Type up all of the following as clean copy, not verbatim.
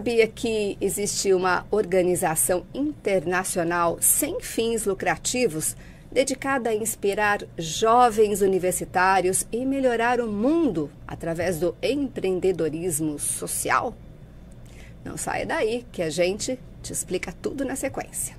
sabia que existe uma organização internacional sem fins lucrativos dedicada a inspirar jovens universitários e melhorar o mundo através do empreendedorismo social? Não saia daí que a gente te explica tudo na sequência.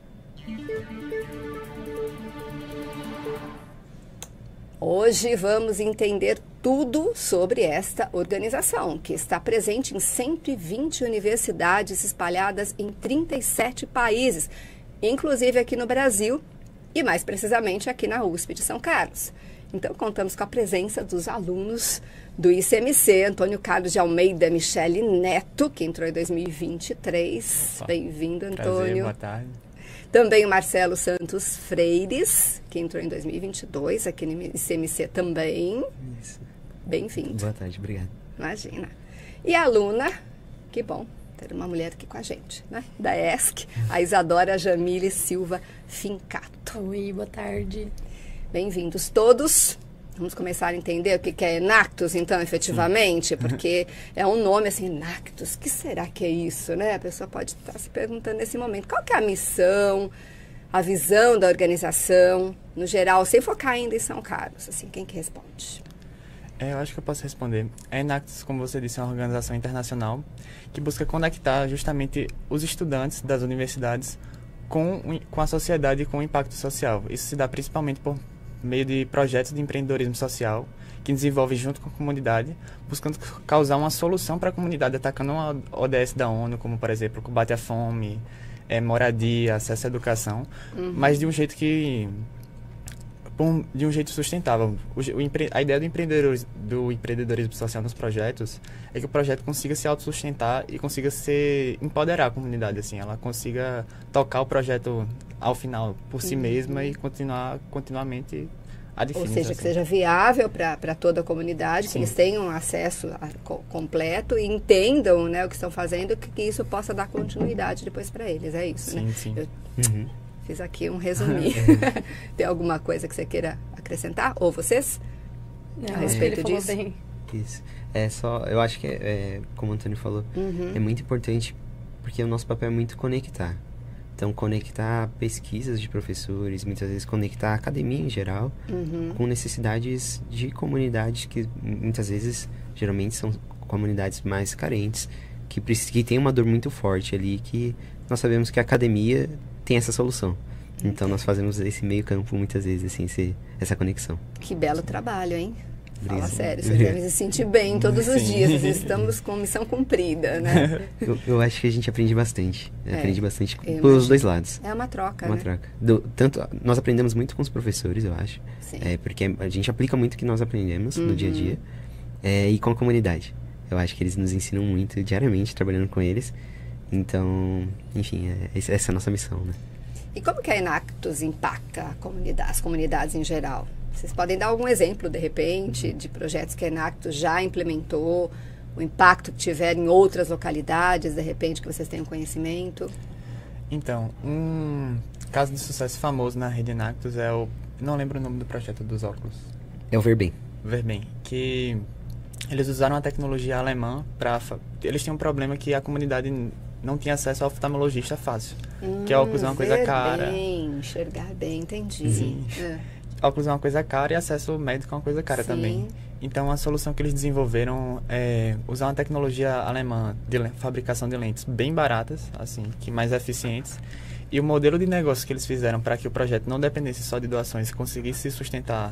Hoje vamos entender tudo sobre esta organização, que está presente em 120 universidades espalhadas em 37 países, inclusive aqui no Brasil e mais precisamente aqui na USP de São Carlos. Então contamos com a presença dos alunos do ICMC, Antônio Carlos de Almeida, Michele Neto, que entrou em 2023. Bem-vindo, Antônio. Prazer, boa tarde. Também o Marcelo Santos Freires, que entrou em 2022, aqui no ICMC também. Isso. Bem-vindo. Boa tarde, obrigado. Imagina. E a aluna, que bom ter uma mulher aqui com a gente, né? Da ESC, a Isadora Jamile Silva Fincato. Oi, boa tarde. Bem-vindos todos. Vamos começar a entender o que é Enactus, então, efetivamente, porque é um nome assim, Enactus, o que será que é isso, né? A pessoa pode estar se perguntando nesse momento, qual que é a missão, a visão da organização, no geral, sem focar ainda em São Carlos, assim, quem que responde? Eu acho que eu posso responder. A Enactus, como você disse, é uma organização internacional que busca conectar justamente os estudantes das universidades com a sociedade e com o impacto social. Isso se dá principalmente por meio de projetos de empreendedorismo social que desenvolve junto com a comunidade, buscando causar uma solução para a comunidade, atacando uma ODS da ONU, como, por exemplo, combate à fome, moradia, acesso à educação, mas de um jeito sustentável. A ideia do empreendedorismo social nos projetos é que o projeto consiga se autossustentar e consiga empoderar a comunidade, assim, ela consiga tocar o projeto ao final por si mesma e continuamente a definir. Ou seja, assim, que seja viável para toda a comunidade, que eles tenham acesso completo e entendam, né, o que estão fazendo, que isso possa dar continuidade depois para eles, é isso, sim, né? Sim. Eu fiz aqui um resuminho. Tem alguma coisa que você queira acrescentar? Ou vocês? Não, a respeito disso? Bem. Isso. Eu acho que, como o Antônio falou, é muito importante porque o nosso papel é muito conectar. Então, conectar pesquisas de professores, muitas vezes conectar a academia em geral, com necessidades de comunidades que muitas vezes, geralmente, são comunidades mais carentes, que tem uma dor muito forte ali, que nós sabemos que a academia tem essa solução. Então, nós fazemos esse meio campo, muitas vezes, assim, essa conexão. Que belo trabalho, hein? Fala Obrigado. sério, você deve se sentir bem todos os dias. Nós estamos com missão cumprida, né? Eu acho que a gente aprende bastante. Aprende bastante eu pelos dois lados. É uma troca, Uma né? troca. Tanto, nós aprendemos muito com os professores, eu acho. Sim. Porque a gente aplica muito o que nós aprendemos no dia a dia. E com a comunidade. Eu acho que eles nos ensinam muito diariamente, trabalhando com eles. Então, enfim, essa é a nossa missão, né? E como que a Enactus impacta as comunidades em geral? Vocês podem dar algum exemplo, de repente, de projetos que a Enactus já implementou, o impacto que tiver em outras localidades, de repente, que vocês tenham conhecimento? Então, um caso de sucesso famoso na rede Enactus não lembro o nome do projeto dos óculos. É o Verbem. Verbem, que eles usaram a tecnologia alemã para... Eles tinham um problema que a comunidade não tinha acesso ao oftalmologista fácil, que óculos é uma coisa cara. Enxergar bem, entendi. Sim. Óculos é uma coisa cara e acesso médico é uma coisa cara também. Então, a solução que eles desenvolveram é usar uma tecnologia alemã de fabricação de lentes bem baratas, assim, que mais eficientes. E o modelo de negócio que eles fizeram para que o projeto não dependesse só de doações e conseguisse se sustentar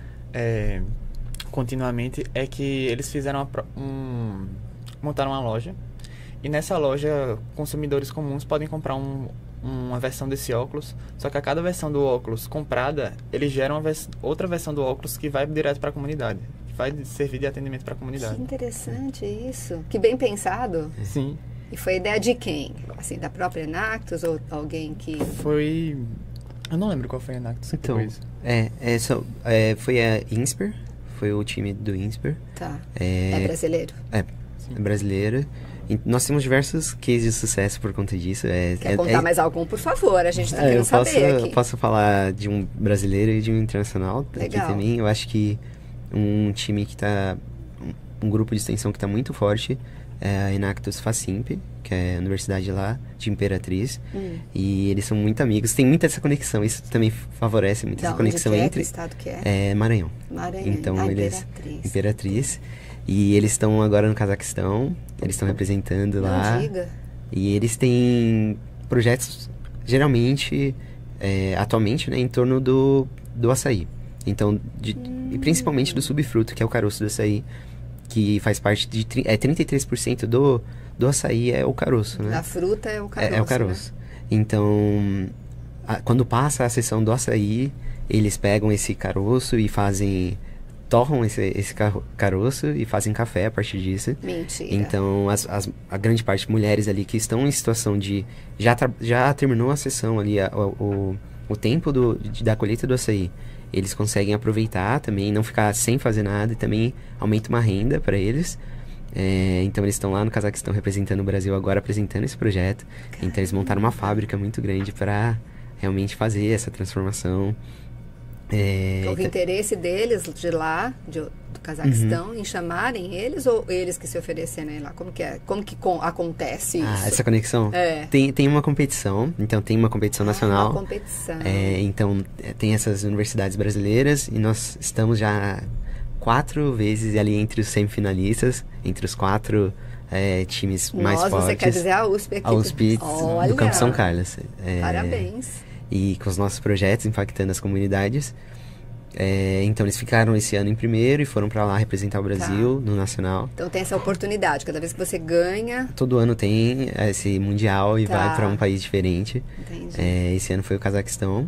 continuamente é que eles fizeram montaram uma loja. E nessa loja, consumidores comuns podem comprar uma versão desse óculos, só que a cada versão do óculos comprada, eles geram outra versão do óculos que vai direto para a comunidade, que vai servir de atendimento para a comunidade. Que interessante isso. Que bem pensado. Sim. E foi ideia de quem? Assim, da própria Enactus ou alguém que... Foi... Eu não lembro qual foi a Enactus que Então, fez. foi a Insper, foi o time do Insper. Tá. É brasileiro? É brasileira. E nós temos diversos cases de sucesso por conta disso. Quer contar mais algum, por favor? A gente está querendo saber aqui. Eu posso falar de um brasileiro e de um internacional aqui também. Eu acho que um time que está... Um grupo de extensão que está muito forte é a Enactus Facimp, que é a universidade lá de Imperatriz. E eles são muito amigos, tem muita essa conexão, isso também favorece muito essa conexão entre... Que estado que é? É Maranhão. Maranhão, Então, eles... Imperatriz. Imperatriz. E eles estão agora no Cazaquistão, eles estão representando lá. Não diga. E eles têm projetos, geralmente, atualmente, né, em torno do açaí. Então, e principalmente do subfruto, que é o caroço do açaí, que faz parte de... 33% do açaí é o caroço, né? A fruta é o caroço, É o caroço. né? Então, quando passa a sessão do açaí, eles pegam esse caroço e torram esse caroço e fazem café a partir disso. Mentira. Então, a grande parte de mulheres ali que estão em situação de... Já terminou a sessão ali, o tempo da colheita do açaí. Eles conseguem aproveitar também, não ficar sem fazer nada e também aumenta uma renda para eles. Então, eles estão lá no Cazaquistão representando o Brasil agora, apresentando esse projeto. Caramba. Então, eles montaram uma fábrica muito grande para realmente fazer essa transformação. Houve interesse deles de lá, do Cazaquistão, em chamarem eles ou eles que se oferecerem lá? Como que é? Como que acontece isso? Essa conexão? Tem uma competição, então tem uma competição nacional. Uma competição. Então tem essas universidades brasileiras e nós estamos já 4 vezes ali entre os semifinalistas, entre os 4 times mais fortes. Você quer dizer a USP aqui? A USP do Campo São Carlos. Parabéns. E com os nossos projetos impactando as comunidades. Então eles ficaram esse ano em primeiro e foram para lá representar o Brasil no Nacional. Então tem essa oportunidade, cada vez que você ganha... Todo ano tem esse Mundial e vai para um país diferente. Entendi. Esse ano foi o Cazaquistão.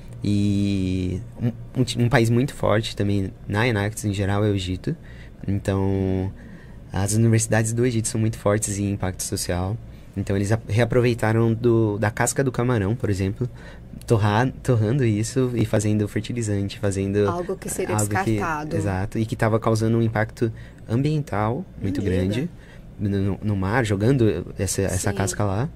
E um país muito forte também na Enactus em geral é o Egito. Então as universidades do Egito são muito fortes em impacto social. Então eles reaproveitaram da casca do camarão, por exemplo, torrando isso e fazendo fertilizante, fazendo... Algo que seria descartado. Exato, e que estava causando um impacto ambiental muito grande no mar, jogando essa casca lá.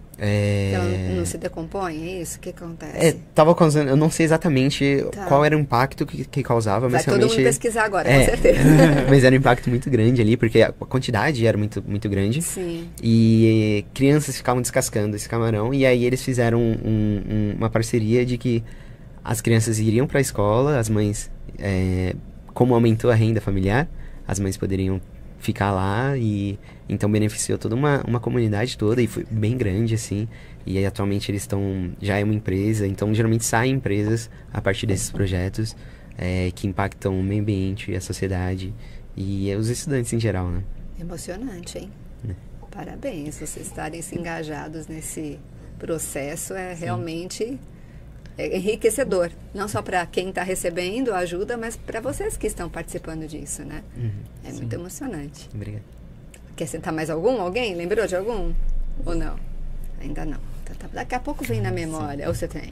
Ela não se decompõe, é isso? O que acontece? Tava causando, eu não sei exatamente qual era o impacto que causava, mas realmente... Vai todo mundo pesquisar agora, com certeza. Mas era um impacto muito grande ali, porque a quantidade era muito, muito grande. Sim. E crianças ficavam descascando esse camarão, e aí eles fizeram uma parceria de que as crianças iriam para a escola, as mães, como aumentou a renda familiar, as mães poderiam ficar lá e então beneficiou toda uma comunidade toda e foi bem grande assim, e aí, atualmente eles já é uma empresa, então geralmente saem empresas a partir desses projetos que impactam o meio ambiente, a sociedade e os estudantes em geral, né? Emocionante, hein? Parabéns, vocês estarem se engajados nesse processo realmente enriquecedor, não só para quem está recebendo a ajuda, mas para vocês que estão participando disso, né? É muito emocionante. Obrigado. Quer sentar mais algum? Alguém? Lembrou de algum? Ou não? Ainda não. Daqui a pouco vem na memória. Ou você tem?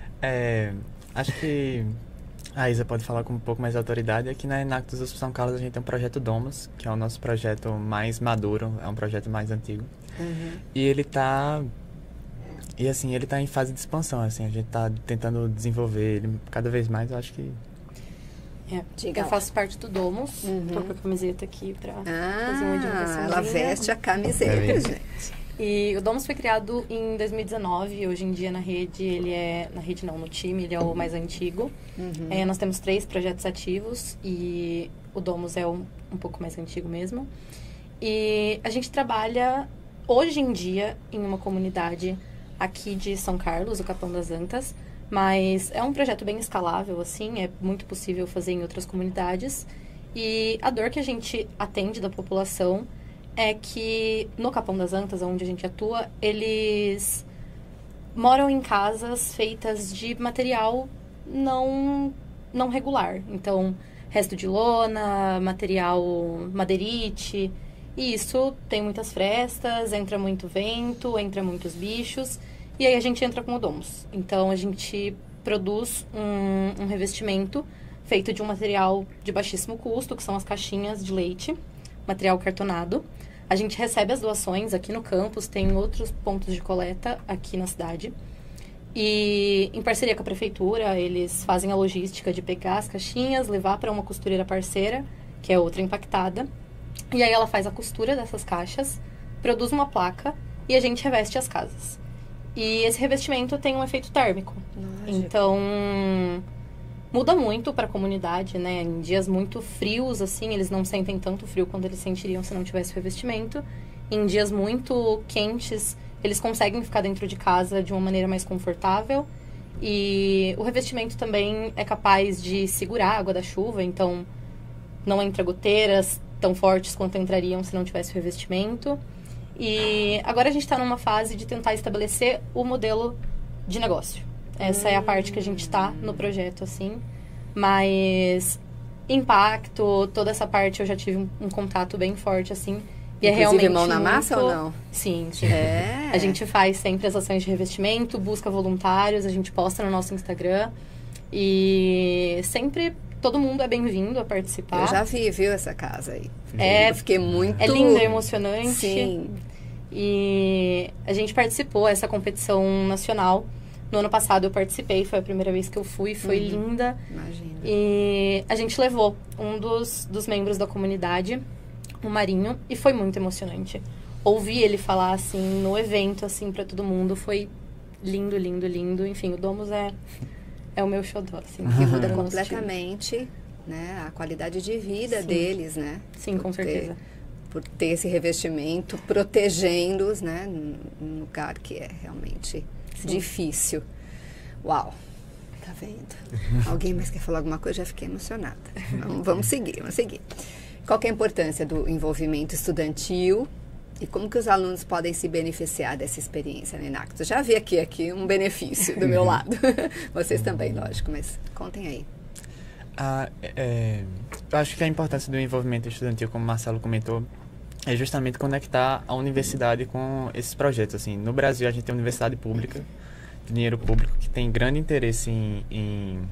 Acho que a Isa pode falar com um pouco mais de autoridade. Aqui na Enactus USP São Carlos a gente tem um projeto Domus, que é o nosso projeto mais maduro, é um projeto mais antigo. E ele está... E assim, ele está em fase de expansão, assim, a gente está tentando desenvolver ele cada vez mais, eu acho que... Eu faço parte do Domus, tô com a camiseta aqui para fazer uma divulgação. Ela veste a camiseta, gente. E o Domus foi criado em 2019, hoje em dia na rede, no time, ele é o mais antigo. Nós temos 3 projetos ativos e o Domus é um pouco mais antigo mesmo. E a gente trabalha, hoje em dia, em uma comunidade aqui de São Carlos, o Capão das Antas, mas é um projeto bem escalável, assim, é muito possível fazer em outras comunidades. E a dor que a gente atende da população é que no Capão das Antas, onde a gente atua, eles moram em casas feitas de material não regular. Então, resto de lona, material madeirite, e isso tem muitas frestas, entra muito vento, entra muitos bichos, e aí a gente entra com o Domus. Então, a gente produz um revestimento feito de um material de baixíssimo custo, que são as caixinhas de leite, material cartonado. A gente recebe as doações aqui no campus, tem outros pontos de coleta aqui na cidade. E, em parceria com a prefeitura, eles fazem a logística de pegar as caixinhas, levar para uma costureira parceira, que é outra impactada. E aí ela faz a costura dessas caixas, produz uma placa e a gente reveste as casas. E esse revestimento tem um efeito térmico. Lógico. Então, muda muito para a comunidade, né? Em dias muito frios, assim, eles não sentem tanto frio quanto eles sentiriam se não tivesse o revestimento. Em dias muito quentes, eles conseguem ficar dentro de casa de uma maneira mais confortável. E o revestimento também é capaz de segurar a água da chuva, então não entra goteiras tão fortes quanto entrariam se não tivesse o revestimento. E agora a gente está numa fase de tentar estabelecer o modelo de negócio. Essa é a parte que a gente está no projeto, assim. Mas impacto, toda essa parte eu já tive um contato bem forte, assim. E é Inclusive, realmente mão na muito... massa ou não? Sim, sim. É. A gente faz sempre as ações de revestimento, busca voluntários, a gente posta no nosso Instagram. E sempre todo mundo é bem-vindo a participar. Eu já vi, viu, essa casa aí. É, Eu fiquei muito... é lindo, é emocionante. Sim. E a gente participou dessa competição nacional. No ano passado eu participei, foi a primeira vez que eu fui, foi linda. Imagina. E a gente levou um dos membros da comunidade, o Marinho, e foi muito emocionante. Ouvir ele falar, assim, no evento, assim, pra todo mundo, foi lindo, lindo, lindo. Enfim, o Domus é o meu xodó, assim. Que muda no nosso completamente, né, a qualidade de vida Sim. deles, né? time. Sim, com certeza. Por ter esse revestimento, protegendo-os, né, num lugar que é realmente difícil. Uau! Tá vendo? Alguém mais quer falar alguma coisa? Já fiquei emocionada. Vamos seguir. Qual que é a importância do envolvimento estudantil e como que os alunos podem se beneficiar dessa experiência na Enactus? Eu já vi aqui um benefício do meu lado. Vocês também, lógico, mas contem aí. Eu acho que a importância do envolvimento estudantil, como o Marcelo comentou, é justamente conectar a universidade com esses projetos. Assim, no Brasil, a gente tem uma universidade pública, dinheiro público, que tem grande interesse em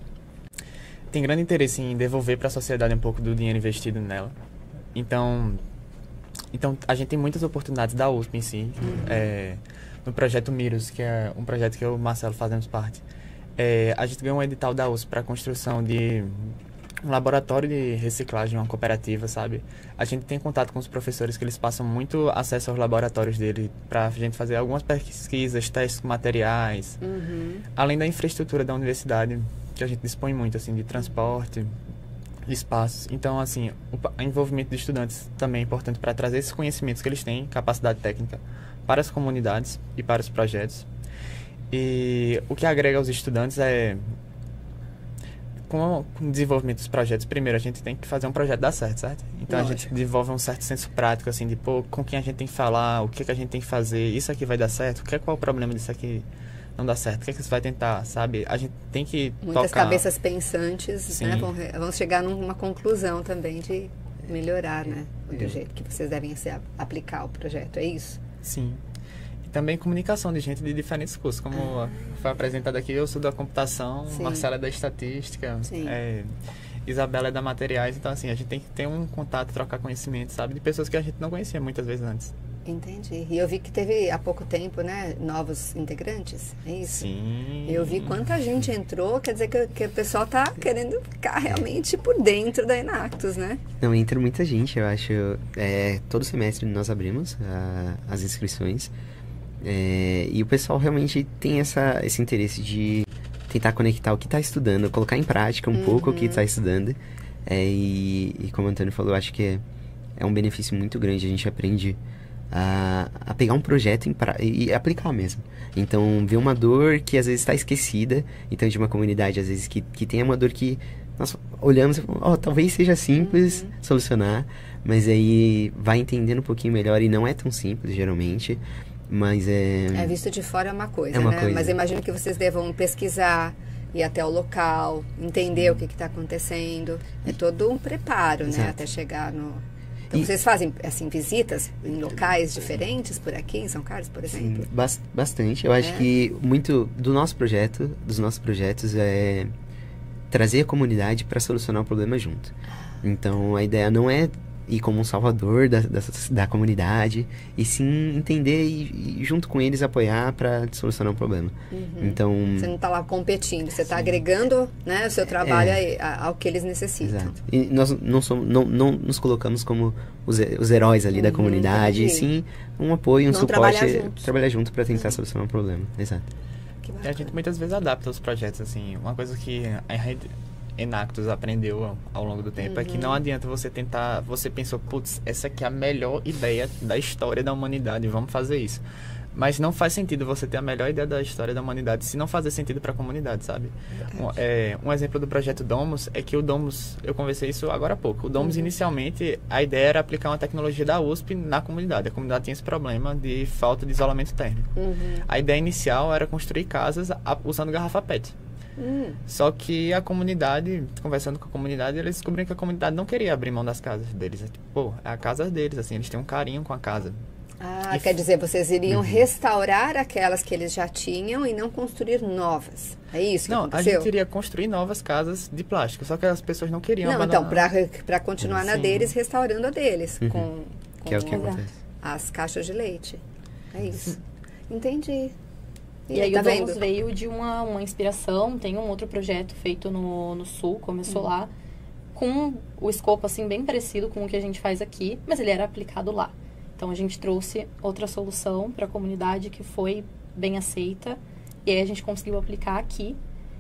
devolver para a sociedade um pouco do dinheiro investido nela. Então a gente tem muitas oportunidades da USP em si. No projeto Miros, que é um projeto que eu e o Marcelo fazemos parte. A gente ganhou um edital da USP para a construção de um laboratório de reciclagem, uma cooperativa, sabe? A gente tem contato com os professores que eles passam muito acesso aos laboratórios dele para a gente fazer algumas pesquisas, testes com materiais, além da infraestrutura da universidade, que a gente dispõe muito, assim, de transporte, de espaços. Então, assim, o envolvimento de estudantes também é importante para trazer esses conhecimentos que eles têm, capacidade técnica, para as comunidades e para os projetos. E o que agrega aos estudantes é, com o desenvolvimento dos projetos, primeiro a gente tem que fazer um projeto dar certo? Então Lógico. a gente desenvolve um certo senso prático, assim, de com quem a gente tem que falar, o que a gente tem que fazer, isso aqui vai dar certo, qual é o problema disso aqui não dá certo, o que você vai tentar, sabe? A gente tem que Muitas tocar... cabeças pensantes, Sim. né, vão chegar numa conclusão também de melhorar, né, do jeito que vocês devem aplicar o projeto, é isso? Sim. E também comunicação de gente de diferentes cursos, como foi apresentado aqui, eu sou da computação, Sim. Marcela é da estatística, Sim. Isabela é da materiais, então assim, a gente tem que ter um contato, trocar conhecimento, sabe? De pessoas que a gente não conhecia muitas vezes antes. Entendi. E eu vi que teve há pouco tempo, né, novos integrantes, é isso? Sim. Eu vi quanta gente entrou, quer dizer que o pessoal tá querendo ficar realmente por dentro da Enactus, né? Não, entra muita gente, eu acho. Todo semestre nós abrimos as inscrições. E o pessoal realmente tem esse interesse de tentar conectar o que está estudando, colocar em prática um pouco o que está estudando. E como o Antônio falou, eu acho que é um benefício muito grande. A gente aprende a pegar um projeto e aplicar mesmo. Então, ver uma dor que às vezes está esquecida. Então, de uma comunidade, às vezes, que tem uma dor que nós olhamos e falamos, talvez seja simples solucionar, mas aí vai entendendo um pouquinho melhor e não é tão simples, geralmente. Mas visto de fora é uma coisa, uma né? coisa. Mas eu imagino que vocês devam pesquisar, ir até o local, entender o que está acontecendo. É todo um preparo, Exato. né? Até chegar no... Então, vocês fazem, assim, visitas em locais diferentes por aqui, em São Carlos, por exemplo? Sim, bastante. Eu acho que muito dos nossos projetos é trazer a comunidade para solucionar o problema junto. Então, a ideia não é ir como um salvador da comunidade, e sim entender e junto com eles apoiar para solucionar um problema. Então, você não está lá competindo, você está agregando, né, o seu trabalho ao que eles necessitam. Exato. E nós não nos colocamos como os heróis ali da comunidade, e sim um apoio, um suporte, trabalhar junto para tentar solucionar um problema. Exato. E a gente muitas vezes adapta os projetos, assim, uma coisa que a rede Enactus aprendeu ao longo do tempo é que não adianta você tentar, você pensou, putz, essa aqui é a melhor ideia da história da humanidade, vamos fazer isso. Mas não faz sentido você ter a melhor ideia da história da humanidade se não fazer sentido para a comunidade, sabe? Um exemplo do projeto Domus é que o Domus, eu conversei isso agora há pouco, o Domus inicialmente, a ideia era aplicar uma tecnologia da USP na comunidade. A comunidade tinha esse problema de falta de isolamento térmico. A ideia inicial era construir casas usando garrafa PET. Só que a comunidade, conversando com a comunidade, eles descobriram que a comunidade não queria abrir mão das casas deles. Tipo, é a casa deles, assim, eles têm um carinho com a casa. Quer dizer, vocês iriam restaurar aquelas que eles já tinham e não construir novas. É isso que aconteceu? A gente iria construir novas casas de plástico, só que as pessoas não queriam abandonar. Então, para continuar na deles, restaurando a deles, com que é o que acontece. As caixas de leite. É isso. Entendi. E aí o Domus veio de uma inspiração, tem um outro projeto feito no Sul, começou lá, com o escopo assim bem parecido com o que a gente faz aqui, mas ele era aplicado lá. Então a gente trouxe outra solução para a comunidade que foi bem aceita, e aí a gente conseguiu aplicar aqui,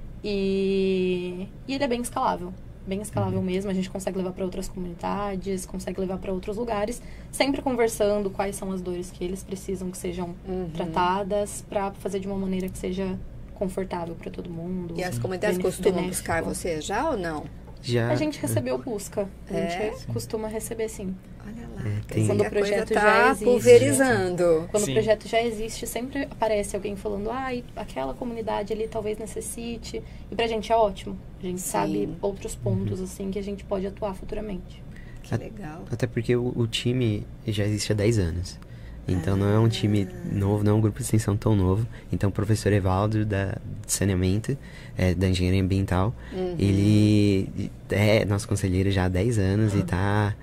e ele é bem escalável mesmo, a gente consegue levar para outras comunidades, consegue levar para outros lugares, sempre conversando quais são as dores que eles precisam que sejam tratadas, para fazer de uma maneira que seja confortável para todo mundo. E as comunidades costumam buscar você já ou não? Já. A gente recebeu busca, a gente costuma receber sim. Olha lá, quando o projeto já existe, pulverizando. Quando o projeto já existe, sempre aparece alguém falando, aquela comunidade ali talvez necessite. E pra gente é ótimo. A gente sabe outros pontos, assim, que a gente pode atuar futuramente. Que legal. Até porque o time já existe há 10 anos. Então não é um time novo, não é um grupo de extensão tão novo. Então o professor Evaldo de saneamento, da engenharia ambiental, ele é nosso conselheiro já há 10 anos e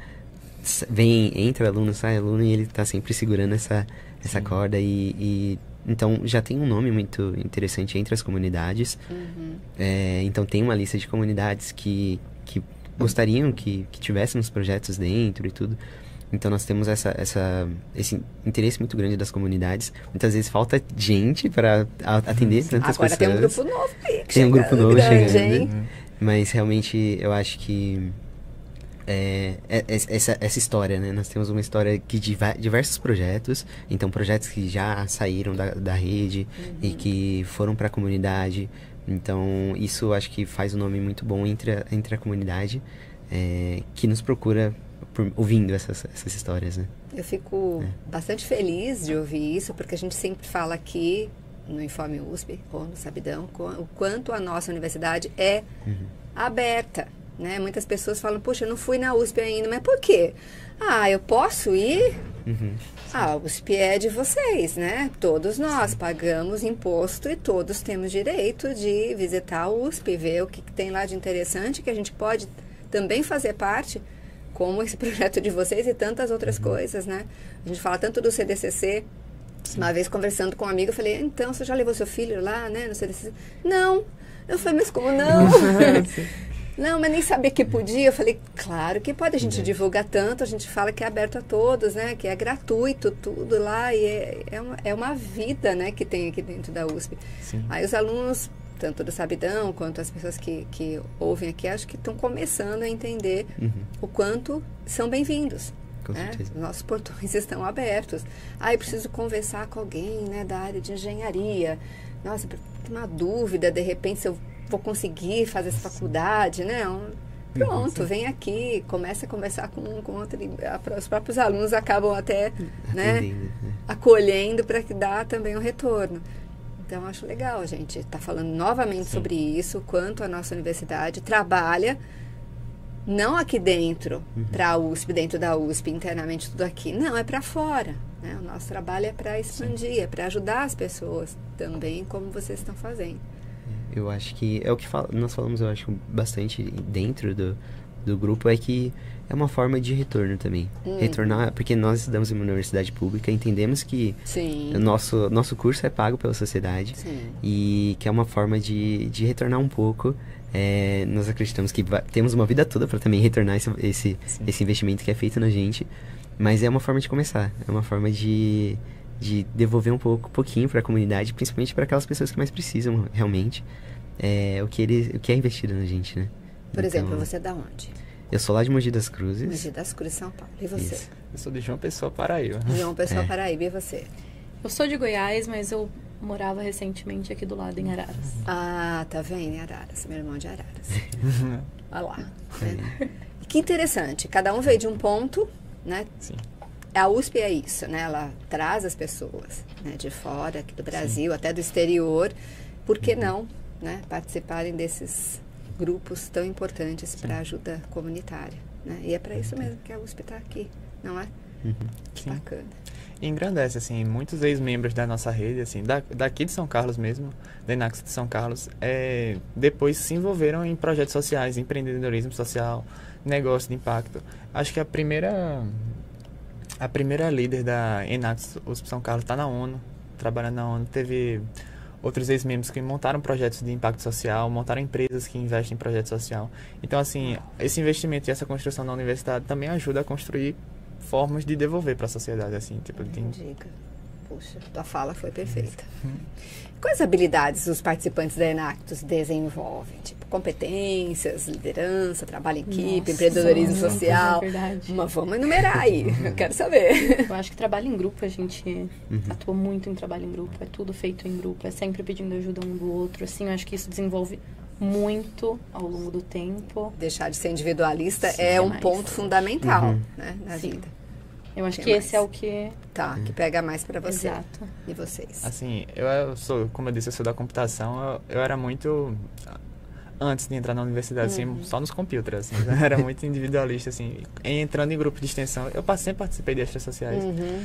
entra aluno, sai aluno, e ele está sempre segurando essa corda então já tem um nome muito interessante entre as comunidades. Então tem uma lista de comunidades que gostariam que tivéssemos projetos dentro e tudo. Então nós temos esse interesse muito grande das comunidades. Muitas vezes falta gente para atender tantas pessoas. Agora tem um grupo novo aí. Tem um grupo novo grande, chegando. Mas realmente eu acho que essa história, né? Nós temos uma história de diversos projetos. Então projetos que já saíram da rede e que foram para a comunidade. Então isso acho que faz um nome muito bom entre a comunidade que nos procura ouvindo essas histórias, né? Eu fico bastante feliz de ouvir isso, porque a gente sempre fala aqui no Informe USP ou no Sabidão o quanto a nossa universidade é aberta, né? Muitas pessoas falam, puxa, eu não fui na USP ainda, mas por quê? Eu posso ir? A USP é de vocês, né? Todos nós pagamos imposto e todos temos direito de visitar a USP, ver o que tem lá de interessante, que a gente pode também fazer parte, como esse projeto de vocês e tantas outras coisas, né? A gente fala tanto do CDCC. Uma vez conversando com um amigo, eu falei, então, você já levou seu filho lá, né, no CDCC? Não. Eu falei, mas como não? Não, mas nem sabia que podia. Eu falei, claro que pode. A gente divulga tanto, a gente fala que é aberto a todos, né? Que é gratuito tudo lá. E é uma vida, né, que tem aqui dentro da USP. Sim. Aí os alunos, tanto do Sabidão quanto as pessoas que ouvem aqui, acho que estão começando a entender o quanto são bem-vindos. Com certeza. Nossos portões estão abertos. Eu preciso conversar com alguém, né, da área de engenharia. Nossa, tem uma dúvida, de repente, se eu vou conseguir fazer essa faculdade, né? Pronto, vem aqui, começa a conversar com outro. Os próprios alunos acabam até acolhendo para que dá também um retorno. Então, acho legal a gente estar falando novamente sobre isso, quanto a nossa universidade trabalha, não aqui dentro, para a USP, dentro da USP, internamente tudo aqui. Não, é para fora. Né? O nosso trabalho é para expandir, é para ajudar as pessoas também, como vocês estão fazendo. Eu acho que é o que nós falamos, eu acho, bastante dentro do grupo é que é uma forma de retorno também. Retornar, porque nós estudamos em uma universidade pública, entendemos que Sim. o nosso curso é pago pela sociedade. Sim. E que é uma forma de retornar um pouco. Nós acreditamos que temos uma vida toda para também retornar esse investimento que é feito na gente. Mas é uma forma de começar. É uma forma de devolver um pouquinho para a comunidade, principalmente para aquelas pessoas que mais precisam realmente. O que é investido na gente, né? Por exemplo, você é da onde? Eu sou lá de Mogi das Cruzes. Mogi das Cruzes, São Paulo. E você? Isso. Eu sou de João Pessoa, Paraíba. João Pessoa, Paraíba. E você? Eu sou de Goiás, mas eu morava recentemente aqui do lado, em Araras. Ah, tá vendo? Em Araras. Meu irmão é de Araras. Olha lá. Né? Que interessante. Cada um veio de um ponto, né? Sim. A USP é isso, né? Ela traz as pessoas, né, de fora, aqui do Brasil, até do exterior. Por que não, né, participarem desses grupos tão importantes para a ajuda comunitária, né? E é para isso mesmo que a USP está aqui, não é? Que Sim. bacana. E engrandece, assim, muitos ex-membros da nossa rede, assim, daqui de São Carlos mesmo, da Enact de São Carlos, depois se envolveram em projetos sociais, empreendedorismo social, negócio de impacto. Acho que a primeira líder da Enact USP São Carlos está na ONU, trabalhando na ONU. Teve outros ex-membros que montaram projetos de impacto social, montaram empresas que investem em projeto social. Então, assim, esse investimento e essa construção na universidade também ajuda a construir formas de devolver para a sociedade, assim, tipo, Dica. Puxa, tua fala foi perfeita. Quais habilidades os participantes da Enactus desenvolvem? Tipo, competências, liderança, trabalho em equipe, empreendedorismo muitas, social. na verdade. Mas vamos enumerar aí, eu quero saber. Eu acho que trabalho em grupo, a gente atua muito em trabalho em grupo, é tudo feito em grupo, é sempre pedindo ajuda um do outro, assim, eu acho que isso desenvolve muito ao longo do tempo. Deixar de ser individualista Sim, é um demais. ponto fundamental, né, na Sim. vida. Eu acho Que que mais? esse é o que... Tá, que pega mais pra você. Exato. E vocês? Assim, eu sou, como eu disse, eu sou da computação, eu era muito, antes de entrar na universidade, assim, só nos computers, assim, eu era muito individualista, assim, entrando em grupo de extensão, eu sempre participei de extras sociais,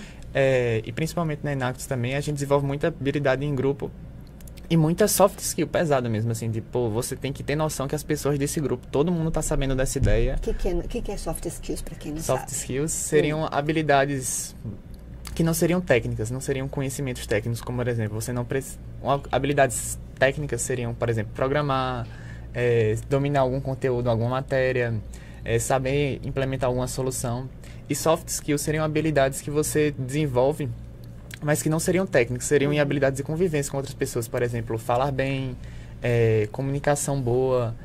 e principalmente na Enactus também, a gente desenvolve muita habilidade em grupo, e muita soft skill pesada mesmo, assim, de, pô, você tem que ter noção que as pessoas desse grupo, todo mundo tá sabendo dessa ideia. O que é soft skills, pra quem não Soft sabe? skills seriam habilidades que não seriam técnicas, não seriam conhecimentos técnicos, como, por exemplo, você não precisa... Habilidades técnicas seriam, por exemplo, programar, dominar algum conteúdo, alguma matéria, saber implementar alguma solução. E soft skills seriam habilidades que você desenvolve, mas que não seriam técnicas, seriam em habilidades de convivência com outras pessoas, por exemplo, falar bem, comunicação boa,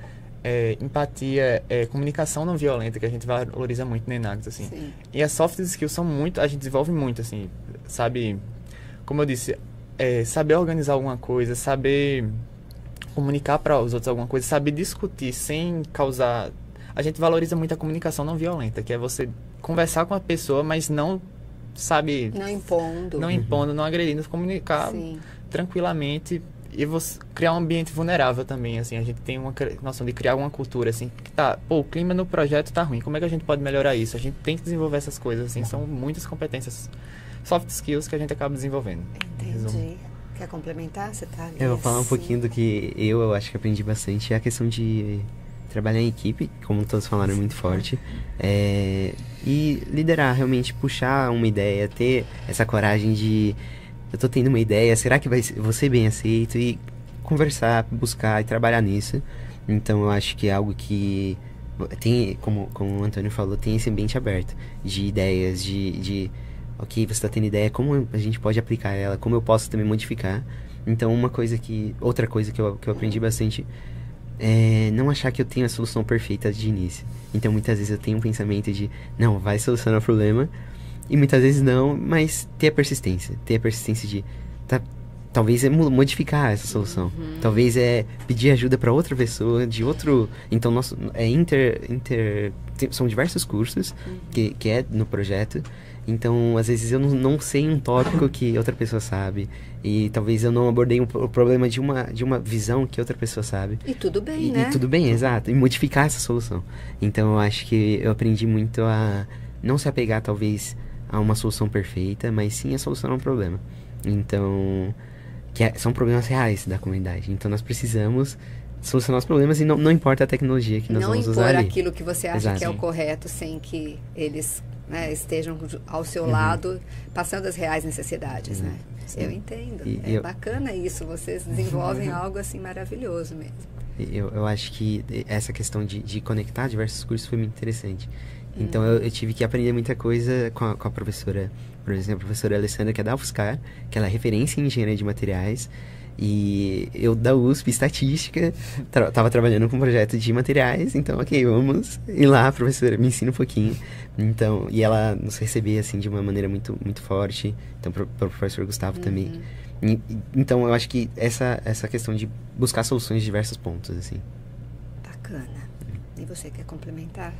empatia, comunicação não violenta, que a gente valoriza muito na Enactus, assim. Sim. E as soft skills são muito, a gente desenvolve muito, assim, sabe, como eu disse, saber organizar alguma coisa, saber comunicar para os outros alguma coisa, saber discutir sem causar... A gente valoriza muito a comunicação não violenta, que é você conversar com a pessoa, mas não, sabe... Não impondo. Não impondo, não agredindo, comunicar Sim. tranquilamente e você criar um ambiente vulnerável também, assim, a gente tem uma noção de criar uma cultura, assim, que tá, pô, o clima no projeto tá ruim, como é que a gente pode melhorar isso? A gente tem que desenvolver essas coisas, assim, são muitas competências, soft skills que a gente acaba desenvolvendo. Entendi. Quer complementar? Você tá ali Eu vou falar um assim. pouquinho do que eu acho que aprendi bastante, é a questão de trabalhar em equipe, como todos falaram, é muito forte. E liderar, realmente, puxar uma ideia, ter essa coragem de... Eu tô tendo uma ideia, será que vou ser bem aceito? E conversar, buscar e trabalhar nisso. Então, eu acho que é algo que tem, como o Antônio falou, tem esse ambiente aberto de ideias, ok, você tá tendo ideia, como a gente pode aplicar ela, como eu posso também modificar. Então, outra coisa que eu aprendi bastante é não achar que eu tenho a solução perfeita de início. Então, muitas vezes eu tenho um pensamento de, não, vai solucionar o problema, e muitas vezes não, mas ter a persistência de, talvez modificar essa solução, talvez pedir ajuda para outra pessoa, de outro, então são diversos cursos que é no projeto. Então, às vezes eu não sei um tópico que outra pessoa sabe. E talvez eu não abordei o problema de uma visão que outra pessoa sabe. E tudo bem, né? E tudo bem, exato. E modificar essa solução. Então, eu acho que eu aprendi muito a não se apegar, talvez, a uma solução perfeita, mas sim a solucionar um problema. Então, são problemas reais da comunidade. Então, nós precisamos solucionar os problemas e não importa a tecnologia que nós não vamos impor usar ali. aquilo que você acha Exato. que é o correto, sem que eles, né, estejam ao seu lado, passando as reais necessidades, né? Sim. Eu entendo. E É bacana isso. Vocês desenvolvem algo assim maravilhoso mesmo. Eu acho que essa questão de conectar diversos cursos foi muito interessante. Então, eu tive que aprender muita coisa com a professora, por exemplo, a professora Alessandra, que é da UFSCar, que ela é referência em engenharia de materiais. E eu, da USP, estatística, estava trabalhando com um projeto de materiais. Então, ok, vamos ir lá, professora, me ensina um pouquinho. Então, e ela nos recebia, assim, de uma maneira muito, muito forte. Então, para o professor Gustavo também. Então, eu acho que essa questão de buscar soluções de diversos pontos, assim. Bacana. E você quer complementar?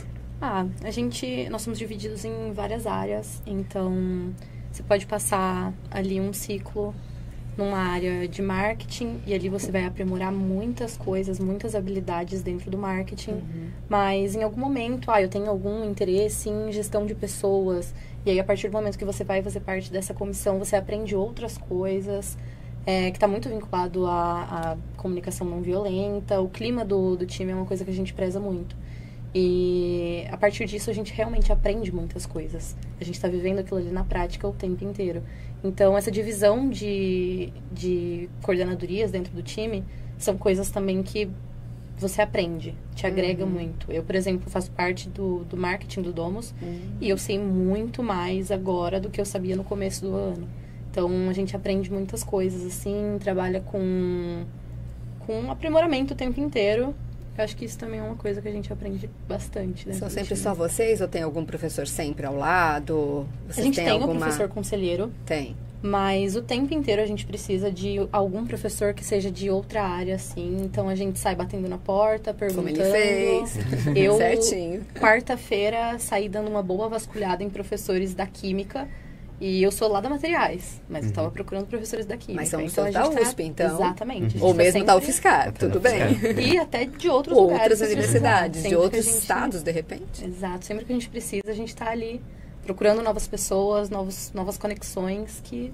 Nós somos divididos em várias áreas, então você pode passar ali um ciclo numa área de marketing e ali você vai aprimorar muitas coisas, muitas habilidades dentro do marketing, mas em algum momento, eu tenho algum interesse em gestão de pessoas, e aí a partir do momento que você vai fazer parte dessa comissão, você aprende outras coisas, que está muito vinculado à comunicação não violenta, o clima do time é uma coisa que a gente preza muito. E a partir disso a gente realmente aprende muitas coisas. A gente está vivendo aquilo ali na prática o tempo inteiro. Então, essa divisão de coordenadorias dentro do time são coisas também que você aprende, te agrega muito. Eu, por exemplo, faço parte do marketing do Domus e eu sei muito mais agora do que eu sabia no começo do ano. Então, a gente aprende muitas coisas, assim, trabalha com aprimoramento o tempo inteiro. Eu acho que isso também é uma coisa que a gente aprende bastante. São sempre só vocês ou tem algum professor sempre ao lado? A gente tem um professor conselheiro. Tem. Mas o tempo inteiro a gente precisa de algum professor que seja de outra área, assim. Então, a gente sai batendo na porta, perguntando. Como ele fez. Eu, certinho. Quarta-feira, saí dando uma boa vasculhada em professores da Química. E eu sou lá da Materiais, mas eu estava procurando professores da Química. Mas são então, da USP, então. Exatamente. Ou mesmo sempre... da UFSCar, tudo bem. E até de outros lugares. Outras universidades, de outros estados, de repente. Exato. Sempre que a gente precisa, a gente está ali procurando novas pessoas, novas conexões que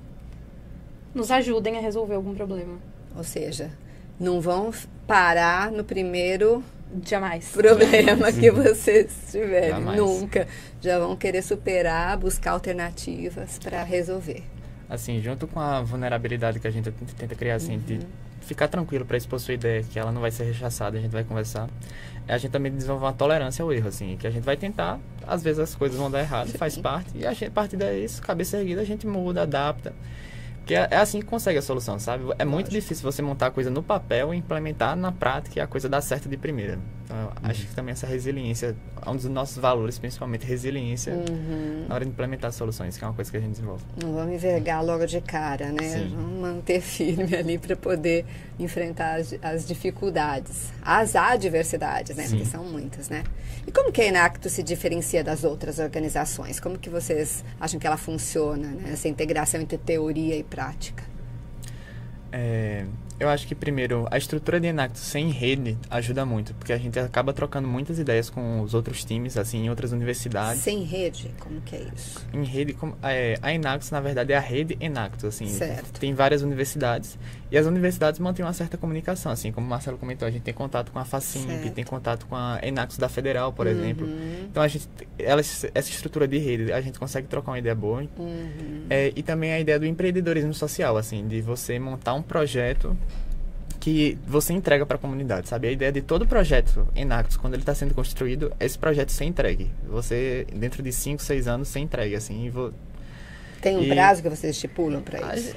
nos ajudem a resolver algum problema. Ou seja, não vão parar no primeiro... Jamais. Problema que vocês tiverem. Jamais. Nunca. Já vão querer superar, buscar alternativas para resolver. Assim, junto com a vulnerabilidade que a gente tenta criar, assim, de ficar tranquilo para expor sua ideia, que ela não vai ser rechaçada, a gente vai conversar. A gente também desenvolve uma tolerância ao erro, assim, que a gente vai tentar, às vezes as coisas vão dar errado, faz parte, e a gente, a partir disso, cabeça erguida, a gente muda, adapta. Porque é assim que consegue a solução, sabe? É muito difícil você montar a coisa no papel e implementar na prática e a coisa dar certo de primeira. Então, eu acho que também essa resiliência é um dos nossos valores, principalmente resiliência na hora de implementar soluções, que é uma coisa que a gente desenvolve. Não vamos envergar logo de cara, né? Sim. Vamos manter firme ali para poder enfrentar as dificuldades, as adversidades, né? Sim. Porque são muitas, né? E como que a Enactus se diferencia das outras organizações? Como que vocês acham que ela funciona, né? Essa integração entre teoria e prática? Eu acho que, primeiro, a estrutura de Enactus sem rede ajuda muito, porque a gente acaba trocando muitas ideias com os outros times, assim, em outras universidades. Sem rede? Como que é isso? Em rede, a Enactus, na verdade, é a rede Enactus, assim. Certo. Tem várias universidades, e as universidades mantêm uma certa comunicação, assim, como o Marcelo comentou, a gente tem contato com a Facimp, Certo. tem contato com a Enactus da Federal, por exemplo. Então, essa estrutura de rede, a gente consegue trocar uma ideia boa. E também a ideia do empreendedorismo social, assim, de você montar um projeto que você entrega para a comunidade, sabe? A ideia de todo projeto Enactus, quando ele está sendo construído, é esse projeto ser entregue. Você, dentro de 5, 6 anos, ser entregue, assim. Tem um prazo que vocês estipulam para isso?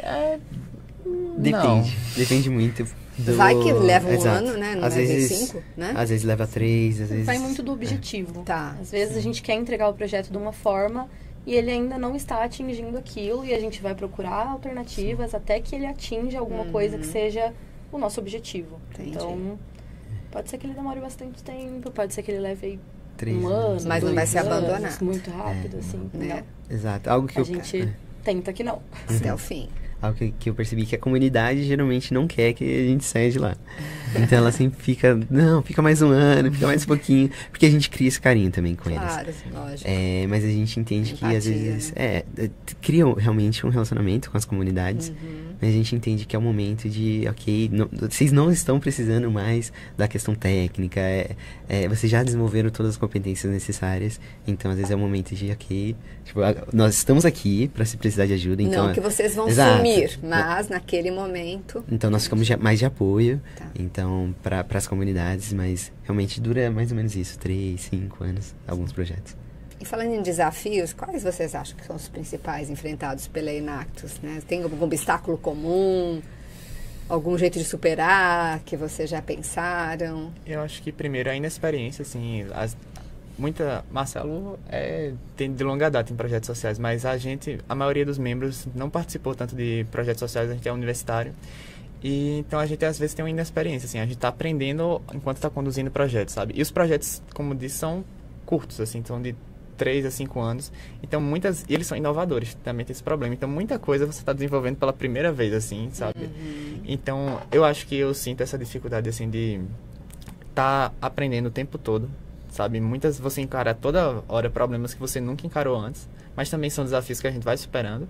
Depende muito. Vai que leva um Exato. ano, né? Não às leva vezes, 5, né? Às vezes leva 3, às vezes... Vai muito do objetivo. Tá. Às vezes a gente quer entregar o projeto de uma forma e ele ainda não está atingindo aquilo e a gente vai procurar alternativas até que ele atinja alguma coisa que seja o nosso objetivo. Entendi. Então, pode ser que ele demore bastante tempo, pode ser que ele leve aí 3 um ano, anos. Mas não vai se 2 anos, abandonar. muito rápido, assim. Né? Não. Exato. Algo que A gente tenta que não. Até o fim. Algo que eu percebi que a comunidade geralmente não quer que a gente saia de lá. Então ela sempre fica, não, fica mais um ano, fica mais um pouquinho. Porque a gente cria esse carinho também com eles. Claro, lógico. Mas a gente entende que Empatia, às vezes criam realmente um relacionamento com as comunidades. mas a gente entende que é o momento de, ok, vocês não estão precisando mais da questão técnica, vocês já desenvolveram todas as competências necessárias, então às vezes é o momento de, ok, tipo, nós estamos aqui para se precisar de ajuda. Então, não que vocês vão exato. sumir, mas naquele momento... Então nós ficamos mais de apoio, Tá. então, para as comunidades, mas realmente dura mais ou menos isso, 3, 5 anos, alguns projetos. E falando em desafios, quais vocês acham que são os principais enfrentados pela Enactus, né? Tem algum obstáculo comum? Algum jeito de superar que vocês já pensaram? Eu acho que primeiro a inexperiência, assim, Marcelo tem de longa data em projetos sociais, mas a maioria dos membros não participou tanto de projetos sociais, a gente é universitário, e então a gente às vezes tem uma inexperiência, assim, a gente está aprendendo enquanto está conduzindo projetos, sabe? E os projetos, como disse, são curtos, assim, são de 3 a 5 anos, então e eles são inovadores, também tem esse problema, então muita coisa você está desenvolvendo pela primeira vez, assim, sabe? Então eu acho que eu sinto essa dificuldade, assim, de estar aprendendo o tempo todo, sabe? Você encara toda hora problemas que você nunca encarou antes, mas também são desafios que a gente vai superando.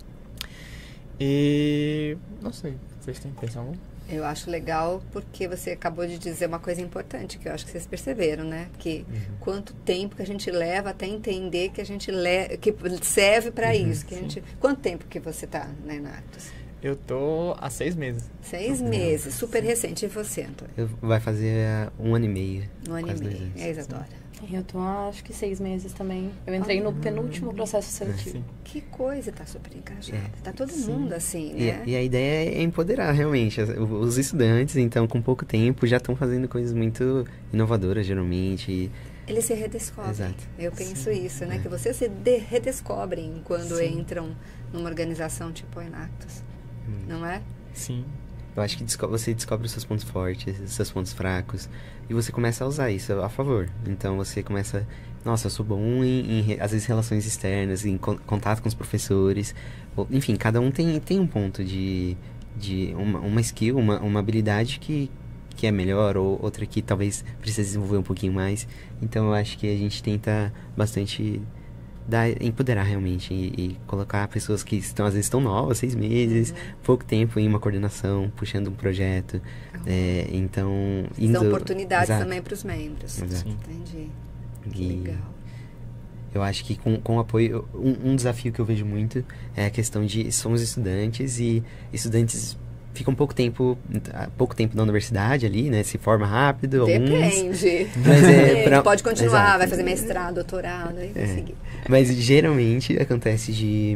E não sei, vocês têm intenção alguma? Eu acho legal porque você acabou de dizer uma coisa importante que eu acho que vocês perceberam, né? Que quanto tempo que a gente leva até entender que a gente que serve para isso. Que quanto tempo que você está na Enactus? Eu tô há 6 meses. 6 meses, super recente. E você, Antônio? Vai fazer 1 ano e meio. 1 ano e quase 2 meio. anos. É, Isadora. Eu tô acho que 6 meses também. Eu entrei no penúltimo processo seletivo. Sim. Que coisa, tá super engajada. Tá todo mundo assim, E, né? e a ideia é empoderar realmente os estudantes, então com pouco tempo já estão fazendo coisas muito inovadoras geralmente. Eles se redescobrem. Exato. Eu penso isso, né? Que vocês se redescobrem quando entram numa organização tipo a Enactus. Não é? Sim. Eu acho que você descobre os seus pontos fortes, os seus pontos fracos, e você começa a usar isso a favor. Então você começa, nossa, eu sou bom às vezes, relações externas, em contato com os professores. Enfim, cada um tem um ponto de uma skill, uma habilidade que é melhor, ou outra que talvez precise desenvolver um pouquinho mais. Então eu acho que a gente tenta bastante empoderar realmente e colocar pessoas que às vezes estão novas, 6 meses, pouco tempo em uma coordenação, puxando um projeto. Então, dão oportunidades exato. também para os membros. Exato. Entendi. Que E legal. eu acho que com o apoio, um desafio que eu vejo muito é a questão de somos estudantes e estudantes ficam pouco tempo na universidade ali, né? Se forma rápido. Depende. Mas pode continuar, exato. vai fazer mestrado, doutorado, aí vai seguir. Mas geralmente acontece de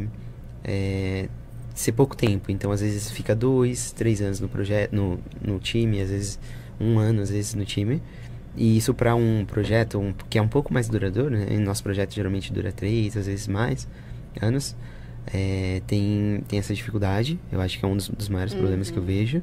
ser pouco tempo. Então, às vezes fica 2, 3 anos no projeto, no time, às vezes 1 ano, às vezes no time. E isso para um projeto que é um pouco mais duradouro, né? E nosso projeto geralmente dura 3, às vezes mais anos. Tem essa dificuldade, eu acho que é um dos maiores problemas que eu vejo.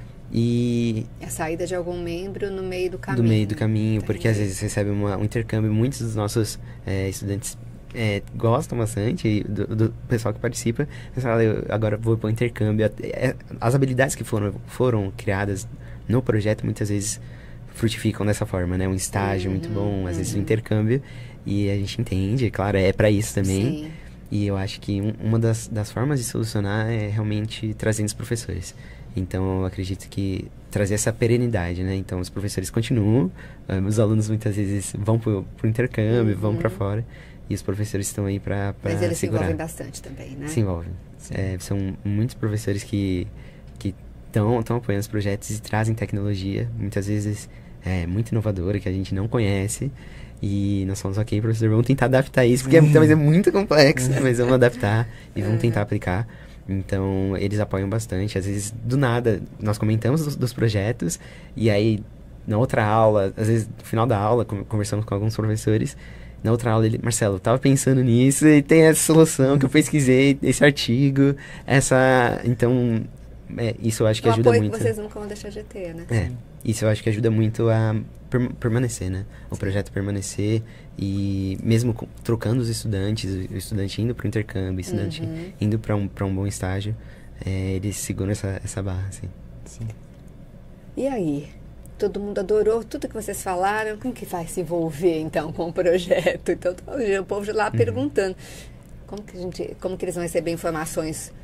E a saída de algum membro no meio do caminho. Do meio do caminho, Entendi. porque às vezes recebe um intercâmbio. Muitos dos nossos estudantes gostam bastante do pessoal que participa. Mas fala, eu agora vou para o intercâmbio. As habilidades que foram criadas no projeto muitas vezes frutificam dessa forma, né? Um estágio muito bom, às vezes um intercâmbio. E a gente entende, claro, é para isso também. Sim. E eu acho que uma das formas de solucionar é realmente trazendo os professores. Então, eu acredito que trazer essa perenidade, né? Então, os professores continuam, os alunos muitas vezes vão pro intercâmbio, vão para fora, e os professores estão aí para segurar. Mas eles se envolvem bastante também, né? Se envolvem. São muitos professores que estão apoiando os projetos e trazem tecnologia, muitas vezes muito inovadora, que a gente não conhece. E nós falamos, ok, professor, vamos tentar adaptar isso, porque talvez é muito complexo, mas vamos adaptar e vamos tentar aplicar. Então, eles apoiam bastante. Às vezes, do nada, nós comentamos dos projetos, e aí, na outra aula, às vezes, no final da aula, conversamos com alguns professores, na outra aula, Marcelo, eu tava pensando nisso, e tem essa solução que eu pesquisei, esse artigo, então, isso eu acho que ajuda muito. Um apoio que vocês nunca vão deixar de ter, né? Isso eu acho que ajuda muito a permanecer, né? O projeto permanecer, e mesmo trocando os estudantes, o estudante indo para o intercâmbio, o estudante indo para um bom estágio, eles seguram essa barra, assim. Sim. E aí? Todo mundo adorou tudo que vocês falaram. Como que vai se envolver, então, com o projeto? Então, o povo já lá perguntando como que eles vão receber informações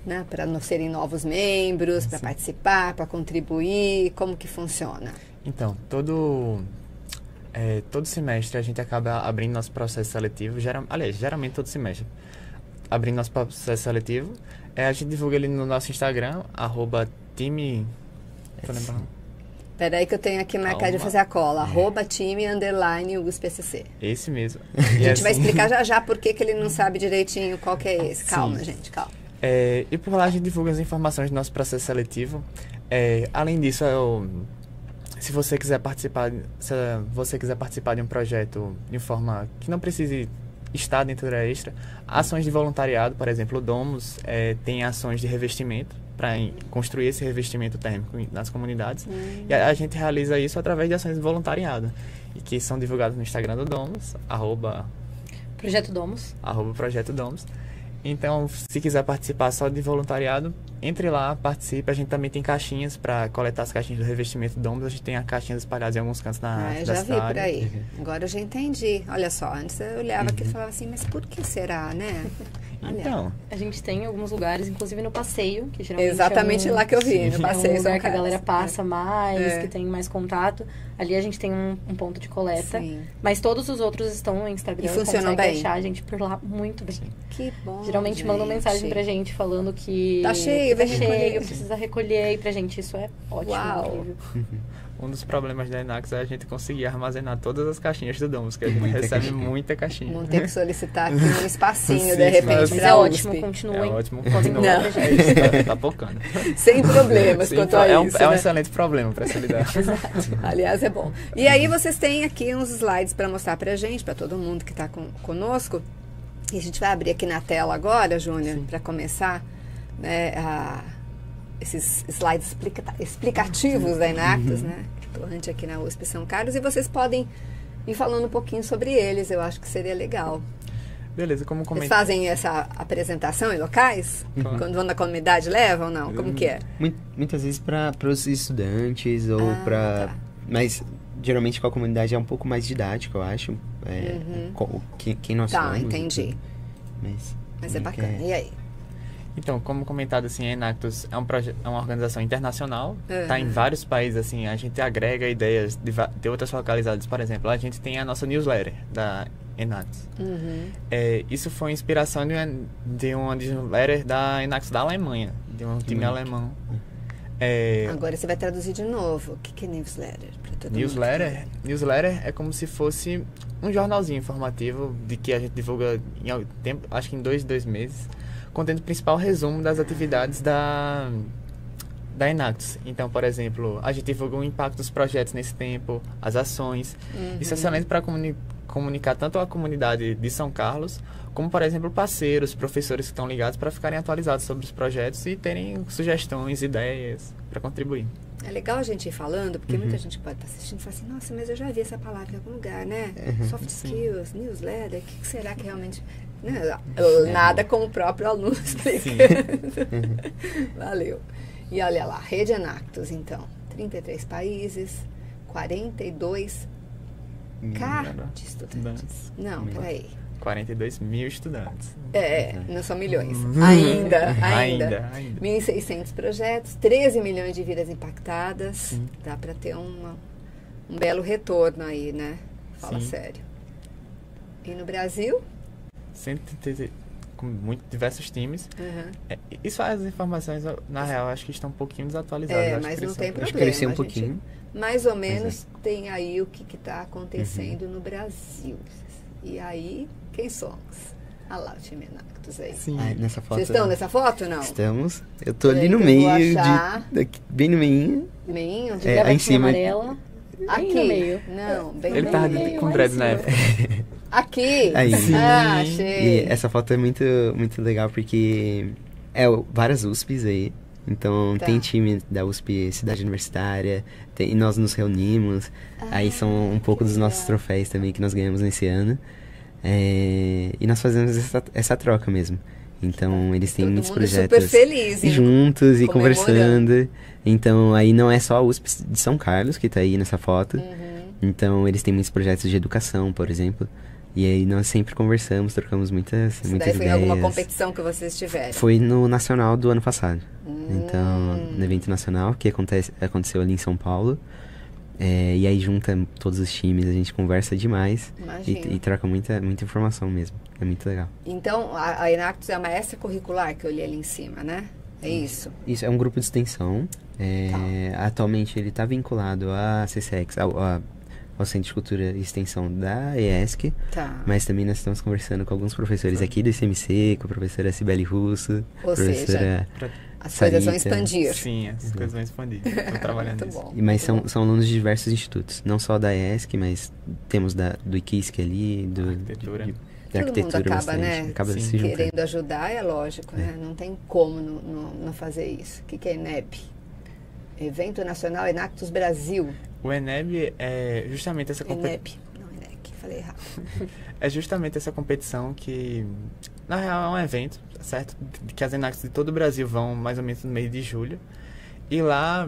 né? Para não serem novos membros, para participar, para contribuir? Como que funciona? Então, todo semestre a gente acaba abrindo nosso processo seletivo, geralmente todo semestre, abrindo nosso processo seletivo, a gente divulga ele no nosso Instagram, @time... Tô lembrando? Peraí que eu tenho aqui marcado de fazer a cola, @time_USPCC. Esse mesmo. A gente vai explicar já já por que ele não sabe direitinho qual que é esse. Calma, Sim. gente, calma. E por lá a gente divulga as informações do nosso processo seletivo. Além disso, se você quiser participar de um projeto de forma que não precise estar dentro da Extra, ações de voluntariado, por exemplo, o Domus tem ações de revestimento para construir esse revestimento térmico nas comunidades. E a gente realiza isso através de ações de voluntariado, e que são divulgadas no Instagram do Domus, Projeto Domus. @Projeto Domus. Então, se quiser participar só de voluntariado, entre lá, participe. A gente também tem caixinhas para coletar as caixinhas do revestimento do Domus. A gente tem caixinhas espalhadas em alguns cantos da Eu já vi cidade. por aí. Agora eu já entendi. Olha só, antes eu olhava aqui e falava assim, mas por que será, né? Olha. Então, A gente tem alguns lugares, inclusive no passeio, que geralmente Exatamente lá que eu vi, no é um passeio lugar São que a galera Carlos. passa mais, que tem mais contato. Ali a gente tem um ponto de coleta. Sim. Mas todos os outros estão no Instagram. E funcionam consegue bem? achar a gente por lá muito bem. Que bom, Geralmente mandam mensagem pra gente falando que Tá cheio, tá vem recolher. cheio, precisa recolher. E pra gente isso é ótimo, Uau. incrível. um dos problemas da Enax é a gente conseguir armazenar todas as caixinhas do Domus, que a gente Muita recebe caixinha. muita caixinha. Não ter que solicitar aqui um espacinho, Sim, de repente, mas Mas pra é USP. ótimo, continuem. É ótimo. Continua Não. pra É gente. isso, tá pocando. Sem problemas Sim, quanto a é um isso, um né? excelente problema para se lidar. Aliás, é bom. E aí vocês têm aqui uns slides para mostrar pra gente, para todo mundo que está conosco. E a gente vai abrir aqui na tela agora, Júnior, para começar, né, esses slides explicativos da Enactus, né? Atuante aqui na USP São Carlos. E vocês podem ir falando um pouquinho sobre eles, eu acho que seria legal. Beleza, como Vocês comentei. fazem essa apresentação em locais? Quando vão na comunidade, levam ou não? Como que é? Muitas vezes para os estudantes ou para... tá. Mas geralmente com a comunidade é um pouco mais didático, eu acho. Quem nós somos. Tá, e entendi. tudo. Mas é bacana. E aí? Então, como comentado, assim, a Enactus é uma organização internacional, está em vários países, assim, a gente agrega ideias de outras localidades. Por exemplo, a gente tem a nossa newsletter da Enactus. Isso foi inspiração de uma newsletter da Enactus da Alemanha, de um time alemão. Agora você vai traduzir de novo. O que é newsletter? Pra todo Newsletter é como se fosse um jornalzinho informativo de que a gente divulga acho que em 2 meses, contendo o principal resumo das atividades da Enactus. Então, por exemplo, a gente divulga o impacto dos projetos nesse tempo, as ações. Isso é excelente para comunicar tanto a município de São Carlos, como, por exemplo, parceiros, professores que estão ligados para ficarem atualizados sobre os projetos e terem sugestões, ideias para contribuir. É legal a gente ir falando, porque muita gente pode estar assistindo e fala assim, nossa, mas eu já vi essa palavra em algum lugar, né? Soft skills, newsletter, o que será que realmente... Nada como o próprio aluno explicando. Valeu. E olha lá, Rede Enactus, então. 33 países, 42 de estudantes. Não, peraí. 42 mil estudantes. Não são milhões. Ainda. Ainda. 1.600 projetos, 13 milhões de vidas impactadas. Sim. Dá para ter um belo retorno aí, né? Fala Sim. sério. E no Brasil? Com diversos times. Isso as informações, na real, acho que estão um pouquinho desatualizadas. Acho Mas que não tem problema. Acho que cresceu um a gente pouquinho. mais ou menos tem aí o que está acontecendo no Brasil. E aí, quem somos? Olha lá o time Enactus aí. Sim. Nessa foto. Vocês estão nessa foto ou não? Estamos. Eu tô ali Peraí no que eu vou meio, achar. bem no meio. Meinho? De aí em gravatinha cima. amarela. Aqui. Bem no meio. Não, bem Ele no tava meio. com lá em dreads na cima. época. Aqui? Aí. Ah, Sim. achei. E essa foto é muito, muito legal porque várias USPs aí. Então Tá. tem time da USP Cidade Universitária, e nós nos reunimos. Aí são um pouco dos nossos troféus também que nós ganhamos nesse ano. E nós fazemos essa troca mesmo. Então eles têm Todo muitos mundo projetos super feliz, hein? juntos e Comemorando. conversando. Então aí não é só a USP de São Carlos que tá aí nessa foto. Então eles têm muitos projetos de educação, por exemplo. E aí nós sempre conversamos, trocamos muitas Isso daí ideias. foi em alguma competição que vocês tiveram? Foi no Nacional do ano passado. Então, no evento nacional, que aconteceu ali em São Paulo. E aí junta todos os times, a gente conversa demais e troca muita informação mesmo. É muito legal. Então, a Enactus é uma extracurricular que eu li ali em cima, né? É isso? Isso, é um grupo de extensão. Atualmente ele está vinculado à CCX, ao Centro de Cultura e Extensão da ESC. Tá. Mas também nós estamos conversando com alguns professores aqui do ICMC, com a professora Cibele Russo. Ou seja, as coisas vão expandir. Sim, as coisas vão expandir. Estou trabalhando nisso. Bom, mas são alunos de diversos institutos. Não só da ESC, mas temos do IQISC ali, da arquitetura. Todo mundo acaba, bastante. né? Acaba se querendo ajudar, é lógico, né? Não tem como não fazer isso. O que é ENEB? Evento Nacional Enactus Brasil. O ENEB é justamente essa competição. ENEB, não ENEC, falei errado. É justamente essa competição que, na real, é um evento, certo? Que as Enactus de todo o Brasil vão mais ou menos no mês de julho. E lá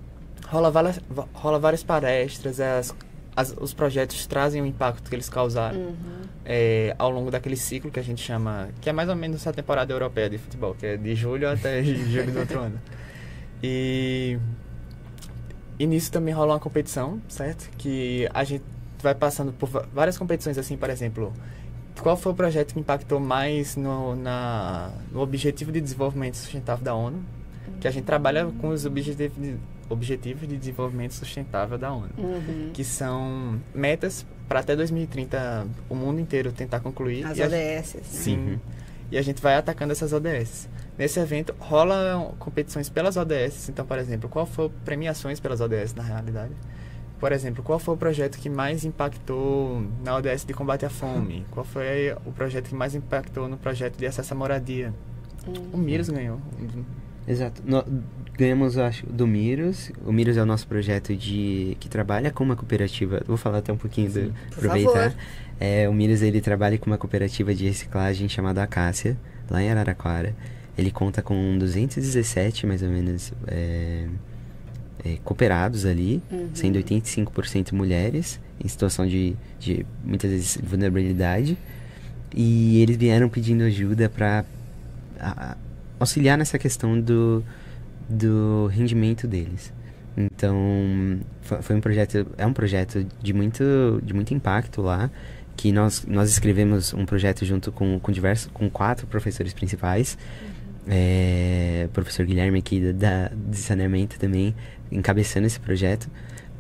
rola várias palestras, os projetos trazem o impacto que eles causaram ao longo daquele ciclo que a gente chama, que é mais ou menos essa temporada europeia de futebol, que é de julho até julho do outro ano. E nisso também rola uma competição, certo? Que a gente vai passando por várias competições, assim, por exemplo, qual foi o projeto que impactou mais no Objetivo de Desenvolvimento Sustentável da ONU? Que a gente trabalha com os Objetivos de Desenvolvimento Sustentável da ONU, que são metas para até 2030 o mundo inteiro tentar concluir. As ODS, né? Sim. E a gente vai atacando essas ODS. Nesse evento, rola competições pelas ODS. Então, por exemplo, qual foi premiações pelas ODS, na realidade? Por exemplo, qual foi o projeto que mais impactou na ODS de combate à fome? Qual foi o projeto que mais impactou no projeto de acesso à moradia? O Miros ganhou. Exato. Ganhamos, acho, do Miros. O Miros é o nosso projeto que trabalha com uma cooperativa. Vou falar até um pouquinho aproveitar. O Miros, ele trabalha com uma cooperativa de reciclagem chamada Acácia, lá em Araraquara. Ele conta com 217, mais ou menos, cooperados ali, sendo 85% mulheres, em situação de muitas vezes, vulnerabilidade. E eles vieram pedindo ajuda para auxiliar nessa questão do rendimento deles. Então, é um projeto de muito impacto lá, que nós escrevemos um projeto junto com 4 professores principais. Professor Guilherme aqui de saneamento também, encabeçando esse projeto.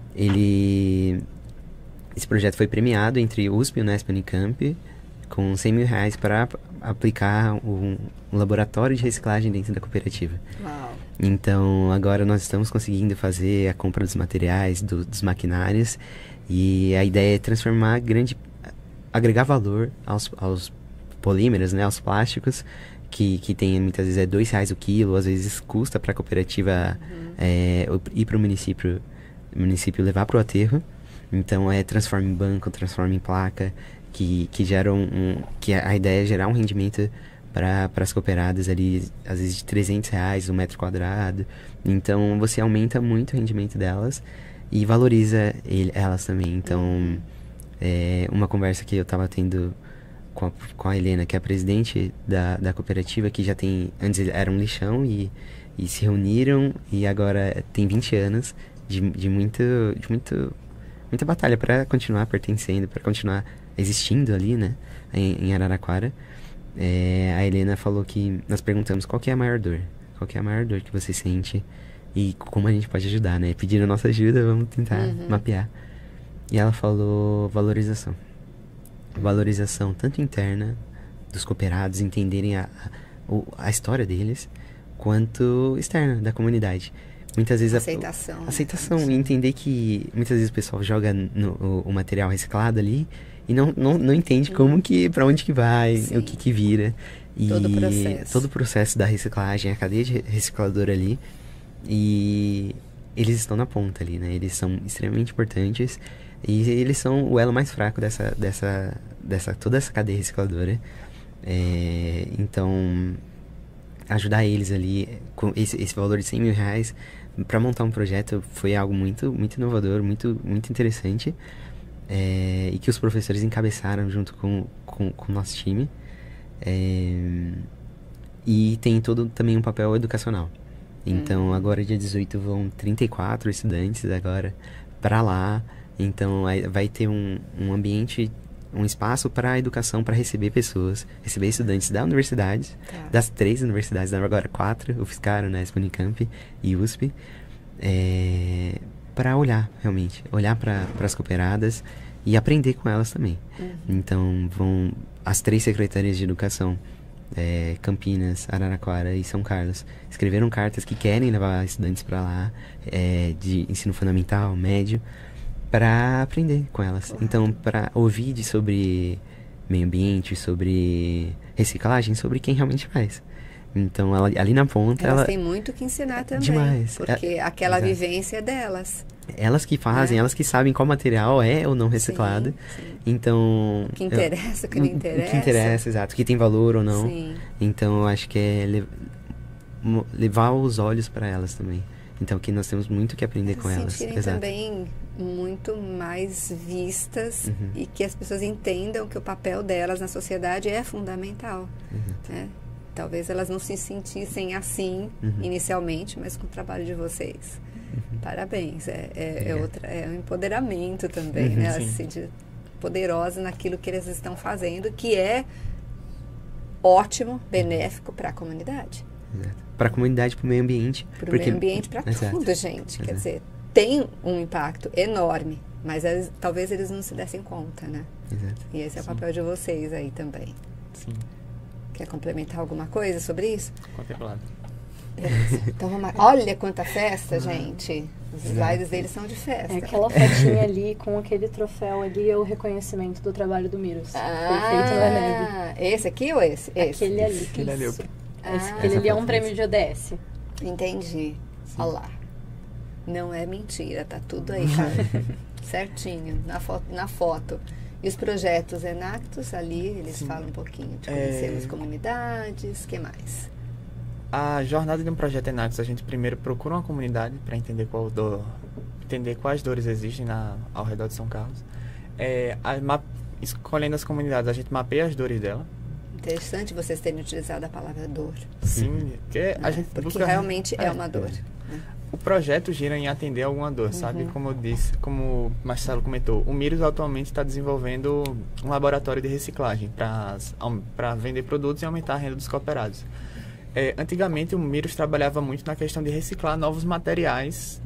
Esse projeto foi premiado entre USP e Unesp Unicamp, com R$100 mil para aplicar um laboratório de reciclagem dentro da cooperativa. Uau. Então, agora nós estamos conseguindo fazer a compra dos materiais, dos maquinários, e a ideia é agregar valor aos polímeros, né, aos plásticos, que tem muitas vezes R$2 o quilo, às vezes custa para a cooperativa ir para o município levar para o aterro. Então transforma em banco, transforma em placa, que gera que a ideia é gerar um rendimento para as cooperadas ali, às vezes de R$300 um metro quadrado. Então você aumenta muito o rendimento delas e valoriza elas também. Então uma conversa que eu estava tendo com a Helena, que é a presidente da cooperativa, que já tem, antes era um lixão e se reuniram, e agora tem 20 anos de muita batalha para continuar pertencendo, para continuar existindo ali, né, em Araraquara. A Helena falou que nós perguntamos qual que é a maior dor que você sente e como a gente pode ajudar, né, pedindo a nossa ajuda, vamos tentar mapear. E ela falou valorização tanto interna dos cooperados, entenderem a história deles, quanto externa da comunidade. Muitas vezes aceitação, e entender que muitas vezes o pessoal joga o material reciclado ali e não entende como que, para onde que vai, o que vira. E todo o processo da reciclagem, a cadeia de reciclador ali, e eles estão na ponta ali, né? Eles são extremamente importantes. E eles são o elo mais fraco toda essa cadeia recicladora. Então, ajudar eles ali com esse valor de R$100 mil para montar um projeto foi algo muito, muito inovador, muito, muito interessante. e que os professores encabeçaram junto com o nosso time. E tem todo também um papel educacional. Então, agora dia 18 vão 34 estudantes agora para lá. Então, vai ter um ambiente, um espaço para a educação, para receber pessoas, receber estudantes da universidade, das 3 universidades, agora 4, UFSCar, Unesp, Unicamp e USP, para olhar, realmente, olhar para as cooperadas e aprender com elas também. Então, vão as 3 secretarias de educação, Campinas, Araraquara e São Carlos, escreveram cartas que querem levar estudantes para lá, de ensino fundamental, médio, para aprender com elas. Então, para ouvir sobre meio ambiente, sobre reciclagem, sobre quem realmente faz. Então, ali na ponta... Elas têm muito que ensinar também. Demais. Porque aquela vivência é delas. Elas que fazem, elas que sabem qual material é ou não reciclado. Sim. Então... O que interessa, o que não interessa. O que interessa, exato. O que tem valor ou não. Sim. Então, eu acho que é levar os olhos para elas também. Então, que nós temos muito que aprender com elas. Sentirem também muito mais vistas e que as pessoas entendam que o papel delas na sociedade é fundamental. Né? Talvez elas não se sentissem assim inicialmente, mas com o trabalho de vocês. Parabéns. É um empoderamento também, né? Elas se sentem poderosas naquilo que eles estão fazendo, que é ótimo, benéfico para a comunidade. Para a comunidade, para o meio ambiente. Para o meio ambiente, para tudo, gente. Quer dizer, tem um impacto enorme, mas talvez eles não se dessem conta, né? Exato. E esse é o papel de vocês aí também. Sim. Quer complementar alguma coisa sobre isso? Contemplado. Então vamos lá. Olha quanta festa, gente. Os slides deles são de festa. Aquela fotinha ali com aquele troféu ali é o reconhecimento do trabalho do Miros. Feito na neve. Esse aqui ou esse? Aquele ali. Aquele ali. Aquele ali é um prêmio de ODS. Entendi. Olha lá. Não é mentira, tá tudo aí, cara. Certinho, na foto. E os projetos Enactus ali, eles falam um pouquinho de conhecer as comunidades, o que mais? A jornada de um projeto Enactus, a gente primeiro procura uma comunidade para entender quais dores existem ao redor de São Carlos. Escolhendo as comunidades, a gente mapeia as dores dela. Interessante vocês terem utilizado a palavra dor. Sim, porque realmente é uma dor. Né? O projeto gira em atender alguma dor, sabe? Como eu disse, como o Marcelo comentou, o Miros atualmente está desenvolvendo um laboratório de reciclagem para vender produtos e aumentar a renda dos cooperados. Antigamente, o Miros trabalhava muito na questão de reciclar novos materiais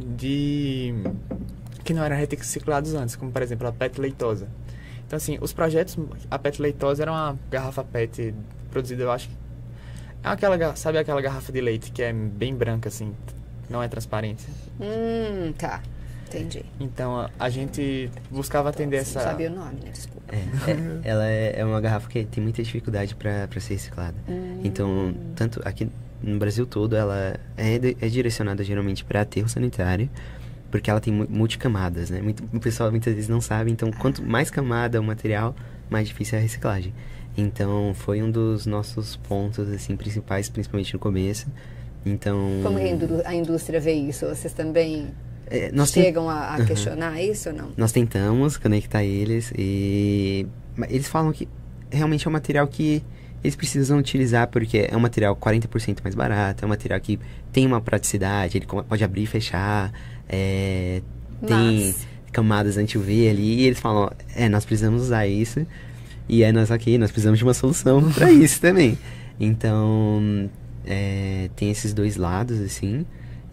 que não eram reciclados antes, como, por exemplo, a PET leitosa. Então, assim, os projetos... A PET leitosa era uma garrafa PET produzida, eu acho... Sabe aquela garrafa de leite que é bem branca, assim, não é transparente? Tá. Entendi. Então, a gente buscava atender essa... Não sabia o nome, né? Desculpa. Ela é uma garrafa que tem muita dificuldade para ser reciclada. Então, tanto aqui no Brasil todo, ela é direcionada geralmente para aterro sanitário, porque ela tem multicamadas, né? O pessoal muitas vezes não sabe. Então, quanto mais camada o material, mais difícil é a reciclagem. Então, foi um dos nossos pontos assim, principais, principalmente no começo. Então... Como a indústria vê isso? Vocês também... chegam a questionar isso ou não? Nós tentamos conectar eles e eles falam que realmente é um material que eles precisam utilizar porque é um material 40% mais barato, é um material que tem uma praticidade, ele pode abrir e fechar, tem camadas anti-UV ali, e eles falam, nós precisamos usar isso, e nós precisamos de uma solução para isso também. Então, tem esses dois lados, assim,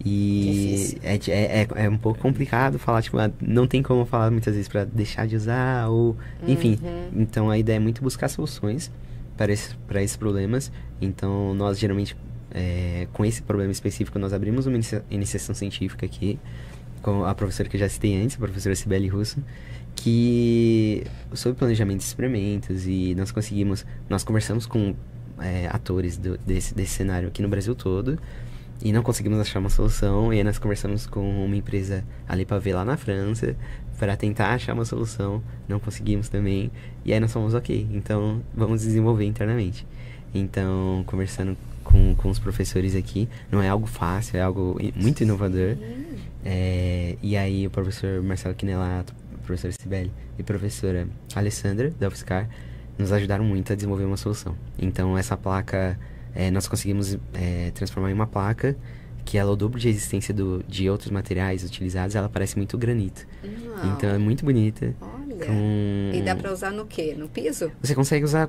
e é um pouco complicado falar, tipo, não tem como falar muitas vezes para deixar de usar, ou enfim. Então, a ideia é muito buscar soluções para esses problemas. Então, nós geralmente, com esse problema específico, nós abrimos uma iniciação científica aqui, com a professora que eu já citei antes, a professora Cibele Russo, que sobre planejamento de experimentos, e nós conversamos com atores desse cenário aqui no Brasil todo, e não conseguimos achar uma solução, e aí nós conversamos com uma empresa ali para ver lá na França, para tentar achar uma solução, não conseguimos também, e aí nós falamos, ok, então vamos desenvolver internamente. Então, conversando com os professores aqui, não é algo fácil, é algo muito inovador. E aí o professor Marcelo Quinelato, professora Cibele e professora Alessandra, da UFSCar, nos ajudaram muito a desenvolver uma solução. Então, essa placa, nós conseguimos transformar em uma placa que ela é o dobro de resistência de outros materiais utilizados, ela parece muito granito. Uau. Então, é muito bonita. Olha, e dá para usar no quê? No piso? Você consegue usar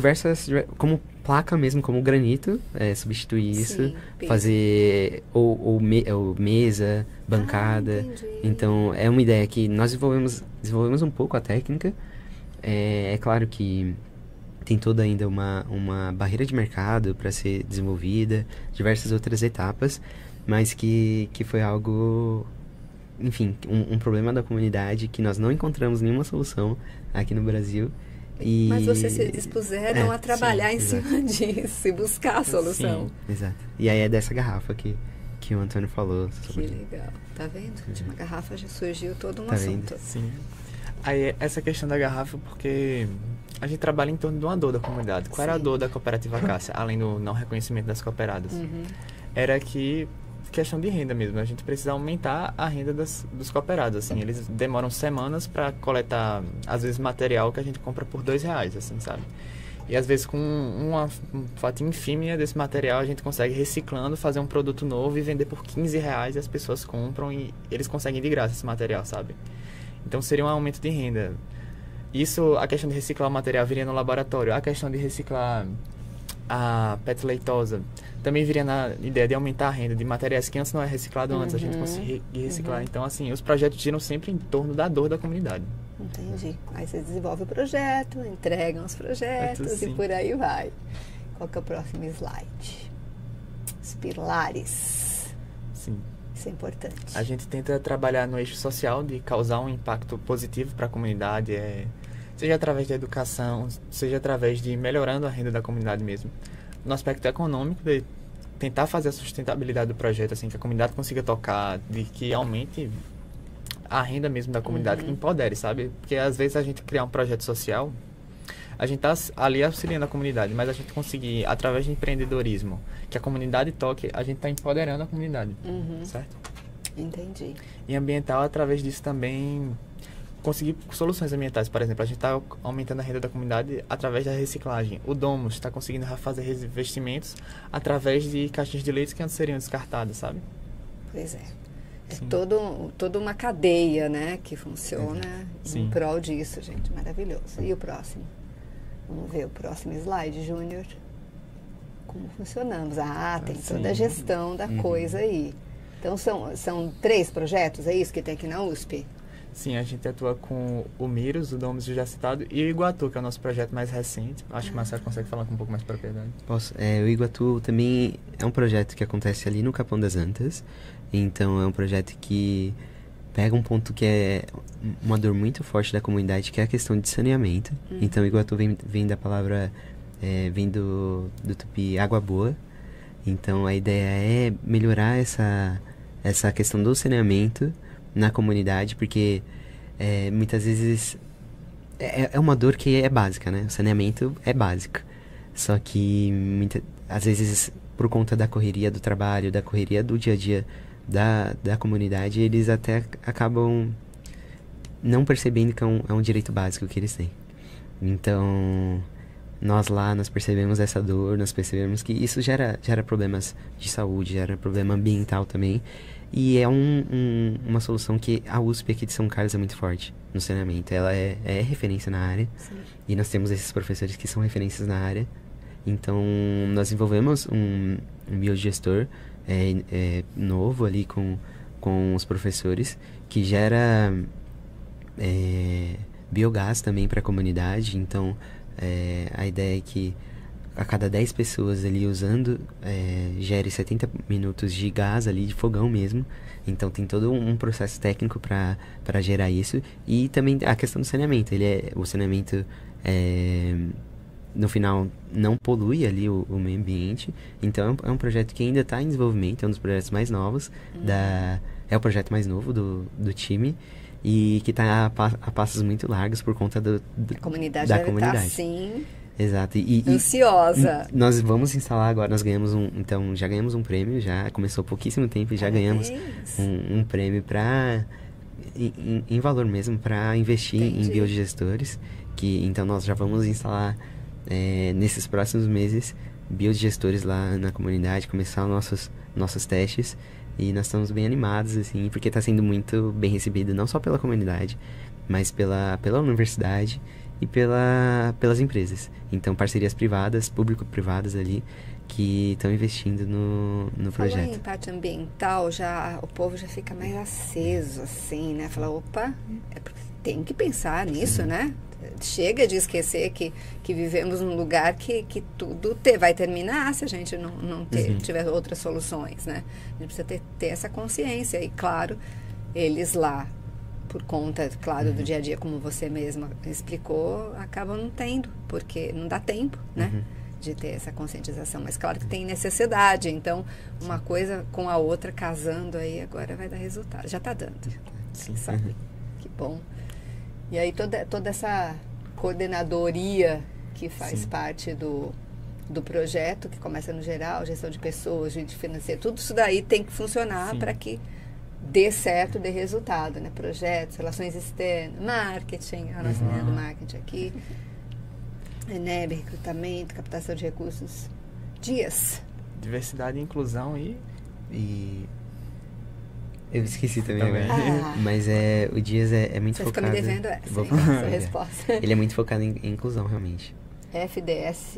como placa mesmo, como granito, substituir isso, Sim, piso. fazer ou mesa, bancada. Entendi. Então, é uma ideia que nós desenvolvemos um pouco a técnica. É claro que tem toda ainda uma barreira de mercado para ser desenvolvida, diversas outras etapas, mas que foi algo, enfim, um problema da comunidade que nós não encontramos nenhuma solução aqui no Brasil. Mas vocês se dispuseram a trabalhar sim, em cima disso e buscar a solução. Sim, exato. E aí é dessa garrafa que o Antônio falou sobre. Que legal. Tá vendo? De uma garrafa já surgiu todo um Tá assunto. vendo? Sim. Aí, essa questão da garrafa, porque a gente trabalha em torno de uma dor da comunidade. Qual era a Sim. dor da cooperativa Cássia, além do não reconhecimento das cooperadas? Uhum. Era que, questão de renda mesmo, a gente precisa aumentar a renda dos cooperados, assim. Eles demoram semanas para coletar, às vezes, material que a gente compra por R$2, assim, sabe? E, às vezes, com uma fatia infime desse material, a gente consegue, reciclando, fazer um produto novo e vender por R$15 e as pessoas compram e eles conseguem de graça esse material, sabe? Então, seria um aumento de renda. Isso, a questão de reciclar o material viria no laboratório. A questão de reciclar a PET leitosa também viria na ideia de aumentar a renda de materiais que antes não é reciclado, antes a gente conseguir reciclar. Então, assim, os projetos giram sempre em torno da dor da comunidade. Entendi. Aí você desenvolve o projeto, entregam os projetos e sim. por aí vai. Qual que é o próximo slide? Os pilares. Sim. Isso é importante. A gente tenta trabalhar no eixo social de causar um impacto positivo para a comunidade, seja através da educação, seja através de melhorando a renda da comunidade mesmo. No aspecto econômico, de tentar fazer a sustentabilidade do projeto, assim, que a comunidade consiga tocar, de que aumente a renda mesmo da comunidade, que empodere, sabe? Porque às vezes a gente criar um projeto social, a gente está ali auxiliando a comunidade, mas a gente conseguir, através de empreendedorismo, que a comunidade toque, a gente está empoderando a comunidade, certo? Entendi. E ambiental, através disso também, conseguir soluções ambientais. Por exemplo, a gente está aumentando a renda da comunidade através da reciclagem. O Domus está conseguindo fazer revestimentos através de caixinhas de leite que antes seriam descartadas, sabe? Pois é. É Sim. toda uma cadeia, né, que funciona Sim. em prol disso, gente. Maravilhoso. E o próximo? Vamos ver o próximo slide, Júnior. Como funcionamos? Tem Sim. toda a gestão da coisa aí. Então, são 3 projetos, é isso que tem aqui na USP? Sim, a gente atua com o Miros, o Domus já citado, e o Iguatu, que é o nosso projeto mais recente. Acho que o Marcelo consegue falar com um pouco mais de propriedade. Posso. O Iguatu também é um projeto que acontece ali no Capão das Antas. Então, é um projeto que pega um ponto que é uma dor muito forte da comunidade, que é a questão de saneamento. Então, Iguatu vem da palavra, vem do tupi água boa. Então, a ideia é melhorar essa questão do saneamento na comunidade, porque muitas vezes é uma dor que é básica, né? O saneamento é básico. Só que, às vezes, por conta da correria do trabalho, da correria do dia a dia da comunidade, eles até acabam não percebendo que é um direito básico que eles têm. Então, nós percebemos essa dor, nós percebemos que isso gera problemas de saúde, gera problema ambiental também. E é uma solução que a USP aqui de São Carlos é muito forte no saneamento. Ela é referência na área. Sim. E nós temos esses professores que são referências na área. Então, nós desenvolvemos um biodigestor novo ali com os professores, que gera biogás também para a comunidade. Então, a ideia é que a cada 10 pessoas ali usando, gere 70 minutos de gás ali, de fogão mesmo. Então, tem todo um processo técnico para gerar isso. E também a questão do saneamento. O saneamento, no final, não polui ali o meio ambiente. Então, é um projeto que ainda está em desenvolvimento. É um dos projetos mais novos. É o projeto mais novo do time. E que está a passos muito largos por conta A comunidade da deve comunidade. estar, sim, Exato. ansiosa. Nós vamos instalar agora, nós ganhamos já ganhamos um prêmio, já começou há pouquíssimo tempo e já ganhamos um prêmio para em valor mesmo para investir em biodigestores, que então nós já vamos instalar nesses próximos meses biodigestores lá na comunidade, começar os nossos testes, e nós estamos bem animados, assim, porque está sendo muito bem recebido, não só pela comunidade, mas pela universidade e pelas empresas. Então, parcerias privadas, público-privadas ali, que estão investindo no projeto. Falando em parte ambiental, o povo já fica mais aceso, assim, né? Fala, opa, tem que pensar nisso, né? Chega de esquecer que vivemos num lugar que tudo vai terminar se a gente não tiver outras soluções, né? A gente precisa ter essa consciência. E, claro, eles lá, por conta, claro, do dia a dia, como você mesma explicou, acabam não tendo, porque não dá tempo, né? De ter essa conscientização. Mas, claro que tem necessidade. Então, uma coisa com a outra casando aí, agora vai dar resultado. Já está dando. Sim. Sabe? Que bom. E aí toda essa coordenadoria que faz parte do projeto, que começa no geral, gestão de pessoas, de financeiro, tudo isso daí tem que funcionar para que dê certo, dê resultado, né? Projetos, relações externas, marketing, a nossa linha do marketing aqui, ENEB, recrutamento, captação de recursos. Dias. Diversidade e inclusão e eu esqueci também agora. Mas o Dias é muito você focado... Você fica me devendo essa resposta. Ele é muito focado em inclusão, realmente. FDS.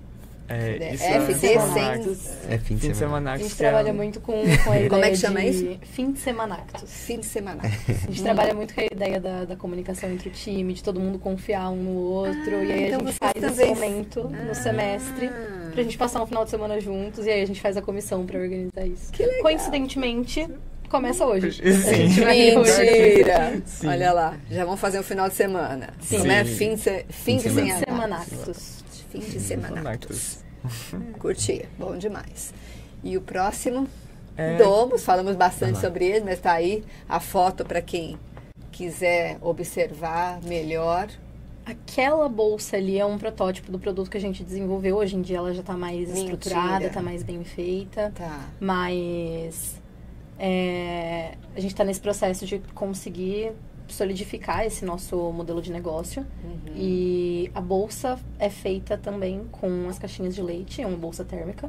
Fim de semana. A gente trabalha muito com a ideia Como é que chama isso? Fim de semanactus. Fim de semana. A gente trabalha muito com a ideia da comunicação entre o time, de todo mundo confiar um no outro. E aí então a gente faz esse momento no semestre pra gente passar um final de semana juntos. E aí a gente faz a comissão pra organizar isso. Que legal. Coincidentemente, começa hoje. Sim. Mentira! Sim. Olha lá, já vamos fazer um final de semana. Sim. Como é? Fim de semanactus. Fim de semanactus. Curti, bom demais. E o próximo? Domus, falamos bastante sobre ele, mas está aí a foto para quem quiser observar melhor. Aquela bolsa ali é um protótipo do produto que a gente desenvolveu. Hoje em dia ela já está mais estruturada, está mais bem feita. Tá. Mas a gente está nesse processo de conseguir solidificar esse nosso modelo de negócio. E a bolsa é feita também com as caixinhas de leite, é uma bolsa térmica.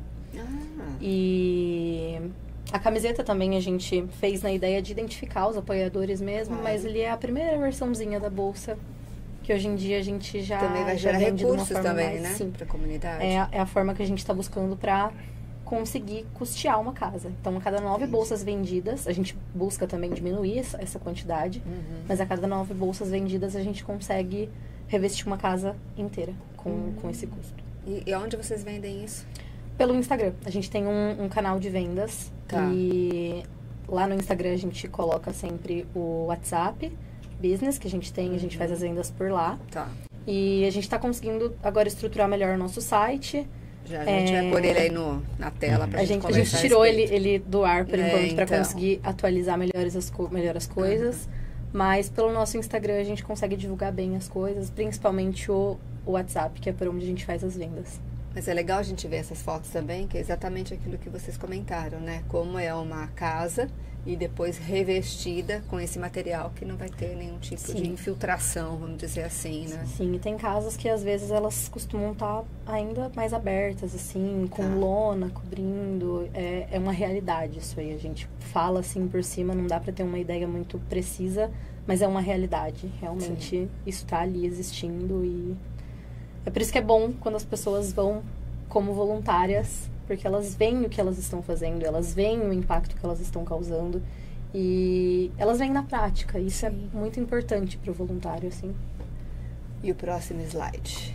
E a camiseta também a gente fez na ideia de identificar os apoiadores mesmo, mas ele é a primeira versãozinha da bolsa, que hoje em dia a gente já também vai gerar vende recursos de uma forma também, mais, né, para a comunidade. É a forma que a gente está buscando para conseguir custear uma casa. Então, a cada 9 bolsas vendidas, a gente busca também diminuir essa quantidade, mas a cada 9 bolsas vendidas, a gente consegue revestir uma casa inteira com esse custo. E onde vocês vendem isso? Pelo Instagram. A gente tem um canal de vendas. E lá no Instagram a gente coloca sempre o WhatsApp Business, que a gente tem, a gente faz as vendas por lá. E a gente está conseguindo agora estruturar melhor o nosso site. Já a gente vai pôr ele aí na tela pra gente começar. A gente tirou ele do ar por enquanto para conseguir atualizar melhor as coisas. Mas pelo nosso Instagram a gente consegue divulgar bem as coisas, principalmente o WhatsApp, que é por onde a gente faz as vendas. Mas é legal a gente ver essas fotos também, que é exatamente aquilo que vocês comentaram, né? Como é uma casa e depois revestida com esse material que não vai ter nenhum tipo de infiltração, vamos dizer assim, né? Sim, e tem casas que às vezes elas costumam estar ainda mais abertas, assim, com lona cobrindo. É uma realidade isso aí. A gente fala assim por cima, não dá para ter uma ideia muito precisa, mas é uma realidade. Realmente isso está ali existindo e é por isso que é bom quando as pessoas vão como voluntárias, porque elas veem o que elas estão fazendo, elas veem o impacto que elas estão causando e elas veem na prática. Isso é muito importante para o voluntário, assim. E o próximo slide?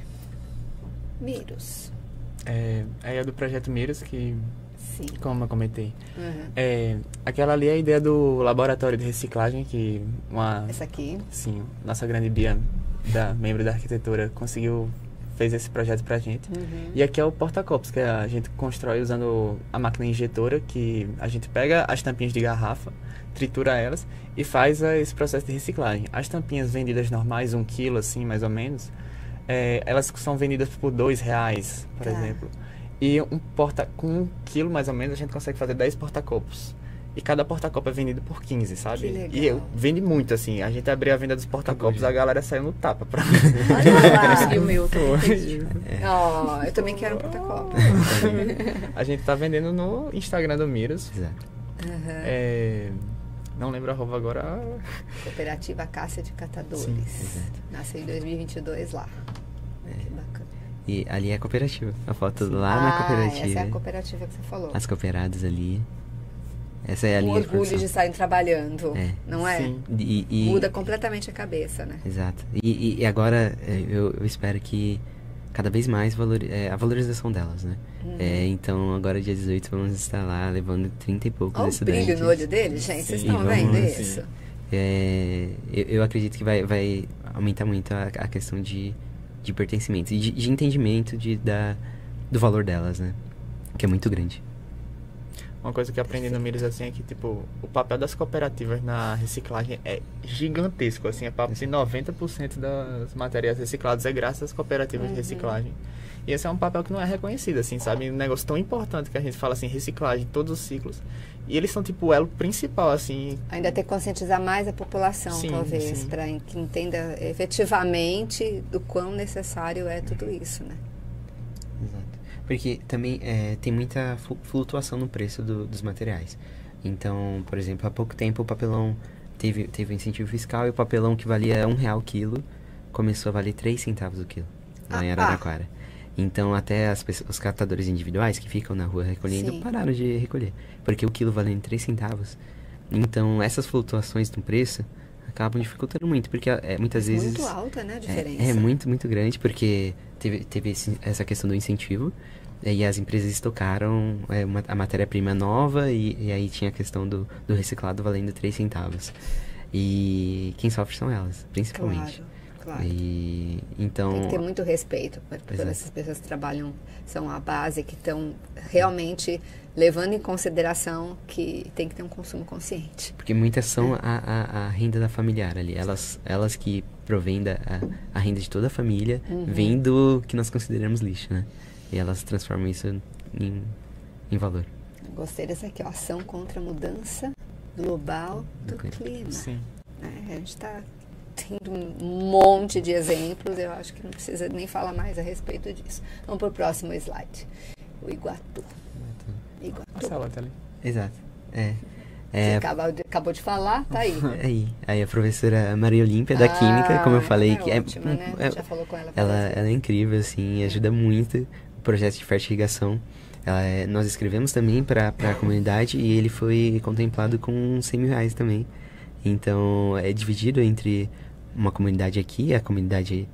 Miros. É do projeto Miros, que, como eu comentei, aquela ali é a ideia do laboratório de reciclagem, que essa aqui? Sim, nossa grande Bia, membro da arquitetura, fez esse projeto pra gente. E aqui é o porta-copos, que a gente constrói usando a máquina injetora, que a gente pega as tampinhas de garrafa, tritura elas e faz esse processo de reciclagem. As tampinhas vendidas normais, 1 quilo, assim, mais ou menos, elas são vendidas por R$2, por exemplo. E com 1 quilo, mais ou menos, a gente consegue fazer 10 porta-copos. e cada porta-copo é vendido por 15, sabe? Que legal. E vende muito, assim. A gente abriu a venda dos porta-copos, a galera saiu no tapa pra Olha lá. Consegui o meu também. Ó, eu também quero um porta-copo. A gente tá vendendo no Instagram do Miros. Exato. Não lembro a arroba agora. Cooperativa Cássia de Catadores. Sim, exato. Nasceu em 2022 lá. Que bacana. E ali é a cooperativa. A foto lá na cooperativa. Essa é a cooperativa que você falou. As cooperadas ali. Essa é a O linha de orgulho produção. de estarem trabalhando, não é? Sim. Muda completamente a cabeça, né? Exato. E agora eu espero que cada vez mais a valorização delas, né? Então agora dia 18 vamos estar lá levando 30 e poucos Olha o estudantes. brilho no olho dele, gente. Vocês Sim, estão vendo vamos, isso? Eu acredito que vai aumentar muito a questão de pertencimento e de entendimento do valor delas, né? Que é muito grande. Uma coisa que eu aprendi no Miros, assim, é que, tipo, o papel das cooperativas na reciclagem é gigantesco, assim, é papo de 90% das materiais recicladas é graças às cooperativas de reciclagem. E esse é um papel que não é reconhecido, assim, sabe? Um negócio tão importante que a gente fala, assim, reciclagem, todos os ciclos. E eles são, tipo, o elo principal, assim. Ainda tem que conscientizar mais a população, Sim, talvez, sim. para que entenda efetivamente do quão necessário é tudo isso, né? Exato. Porque também tem muita flutuação no preço dos materiais. Então, por exemplo, há pouco tempo o papelão teve um incentivo fiscal e o papelão que valia R$1 o quilo começou a valer 3 centavos o quilo lá em Araraquara. Então, até os catadores individuais que ficam na rua recolhendo Sim. pararam de recolher. Porque o quilo valendo 3 centavos. Então, essas flutuações no preço acabam dificultando muito. Porque muitas vezes... Muito alta, né, a diferença. É muito, muito grande. Porque teve essa questão do incentivo. E as empresas estocaram a matéria-prima nova. E aí tinha a questão do reciclado valendo 3 centavos. E quem sofre são elas, principalmente. Claro. E, então, tem que ter muito respeito por essas pessoas que trabalham, são a base, que estão realmente levando em consideração que tem que ter um consumo consciente. porque muitas são a renda da familiar ali. Elas que provêm a renda de toda a família, vem do que nós consideramos lixo, né? E elas transformam isso em valor. Gostei dessa aqui, ó, ação contra a mudança global do Do clima. clima. Sim. A gente está tendo um monte de exemplos, eu acho que não precisa nem falar mais a respeito disso. Vamos para o próximo slide. O Iguatu. Marcela, tá ali. Exato. Você acabou de falar, tá aí. Aí a professora Maria Olímpia da Química, como eu falei, ela que é ótima, né? A gente já falou com ela. ela é incrível, assim, ajuda muito o projeto de fertirrigação. Nós escrevemos também para a comunidade e ele foi contemplado com R$100 mil também. Então, é dividido entre uma comunidade aqui, a comunidade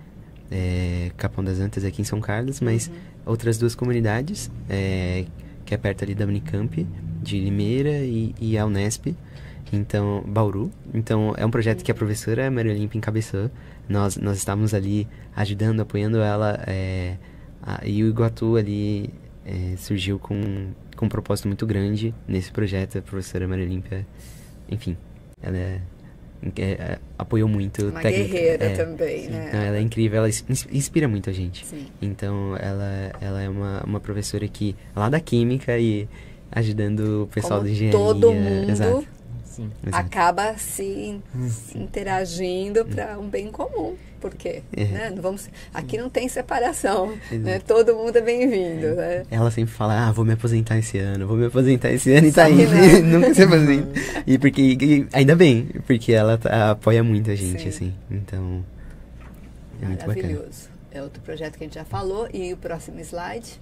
Capão das Antas aqui em São Carlos, mas outras duas comunidades, que é perto ali da Unicamp, de Limeira e a Unesp, então, Bauru. Então, é um projeto que a professora Maria Olímpia encabeçou. Nós estávamos ali ajudando, apoiando ela, e o Iguatu ali surgiu com um propósito muito grande nesse projeto. A professora Maria Olímpia, enfim, ela apoiou muito. Uma guerreira também, né? Então, ela é incrível, ela inspira muito a gente. Sim. Então, ela é uma professora que lá da Química e ajudando o pessoal Como da engenharia. todo mundo Exato. Sim. Exato. acaba se interagindo para um bem comum. Por quê? Né? Não vamos, aqui não tem separação, né? Todo mundo é bem-vindo. Né? Ela sempre fala, vou me aposentar esse ano, e Só tá que aí, não. nunca se aposenta. E ainda bem, porque ela apoia muito a gente, Sim. assim, então é muito bacana. Maravilhoso. É outro projeto que a gente já falou. E o próximo slide?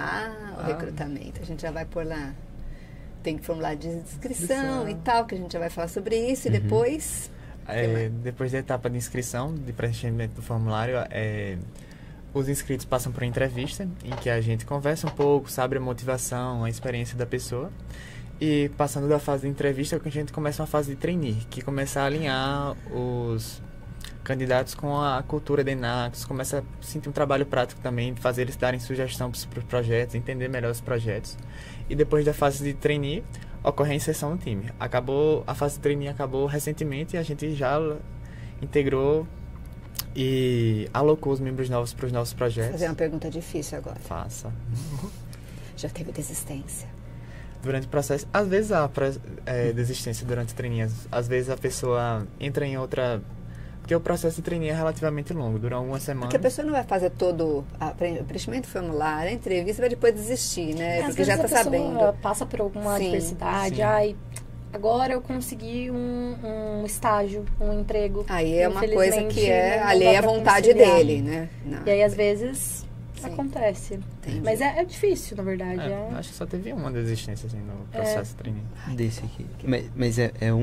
O recrutamento. A gente já vai pôr lá, tem formulário de inscrição e tal, que a gente já vai falar sobre isso. E depois... Depois da etapa de inscrição, de preenchimento do formulário, os inscritos passam por uma entrevista em que a gente conversa um pouco, sabe a motivação, a experiência da pessoa. E passando da fase de entrevista, a gente começa uma fase de trainee, que começa a alinhar os candidatos com a cultura da Enacs, começa a sentir um trabalho prático também, fazer eles darem sugestão para os projetos, entender melhor os projetos. E depois da fase de trainee, ocorre a inserção no time. A fase de trainee acabou recentemente e a gente já integrou e alocou os membros novos para os novos projetos. Vou fazer uma pergunta difícil agora. Faça. Já teve desistência? durante o processo. Às vezes há desistência durante o treininho. Às vezes a pessoa entra em outra... Porque o processo de treininho é relativamente longo, dura uma semana. Porque a pessoa não vai fazer todo o preenchimento do formulário, a entrevista, vai depois desistir, né? Porque já está sabendo. Passa por alguma Sim, adversidade. sim. Ai, agora eu consegui um estágio, um emprego. Aí é uma coisa que é não alheia à dá pra vontade conciliar. dele, né? Não. E aí, às vezes, Sim. acontece. Entendi. Mas é difícil, na verdade. Acho que só teve uma desistência assim, no processo de treininho. Desse aqui. Mas é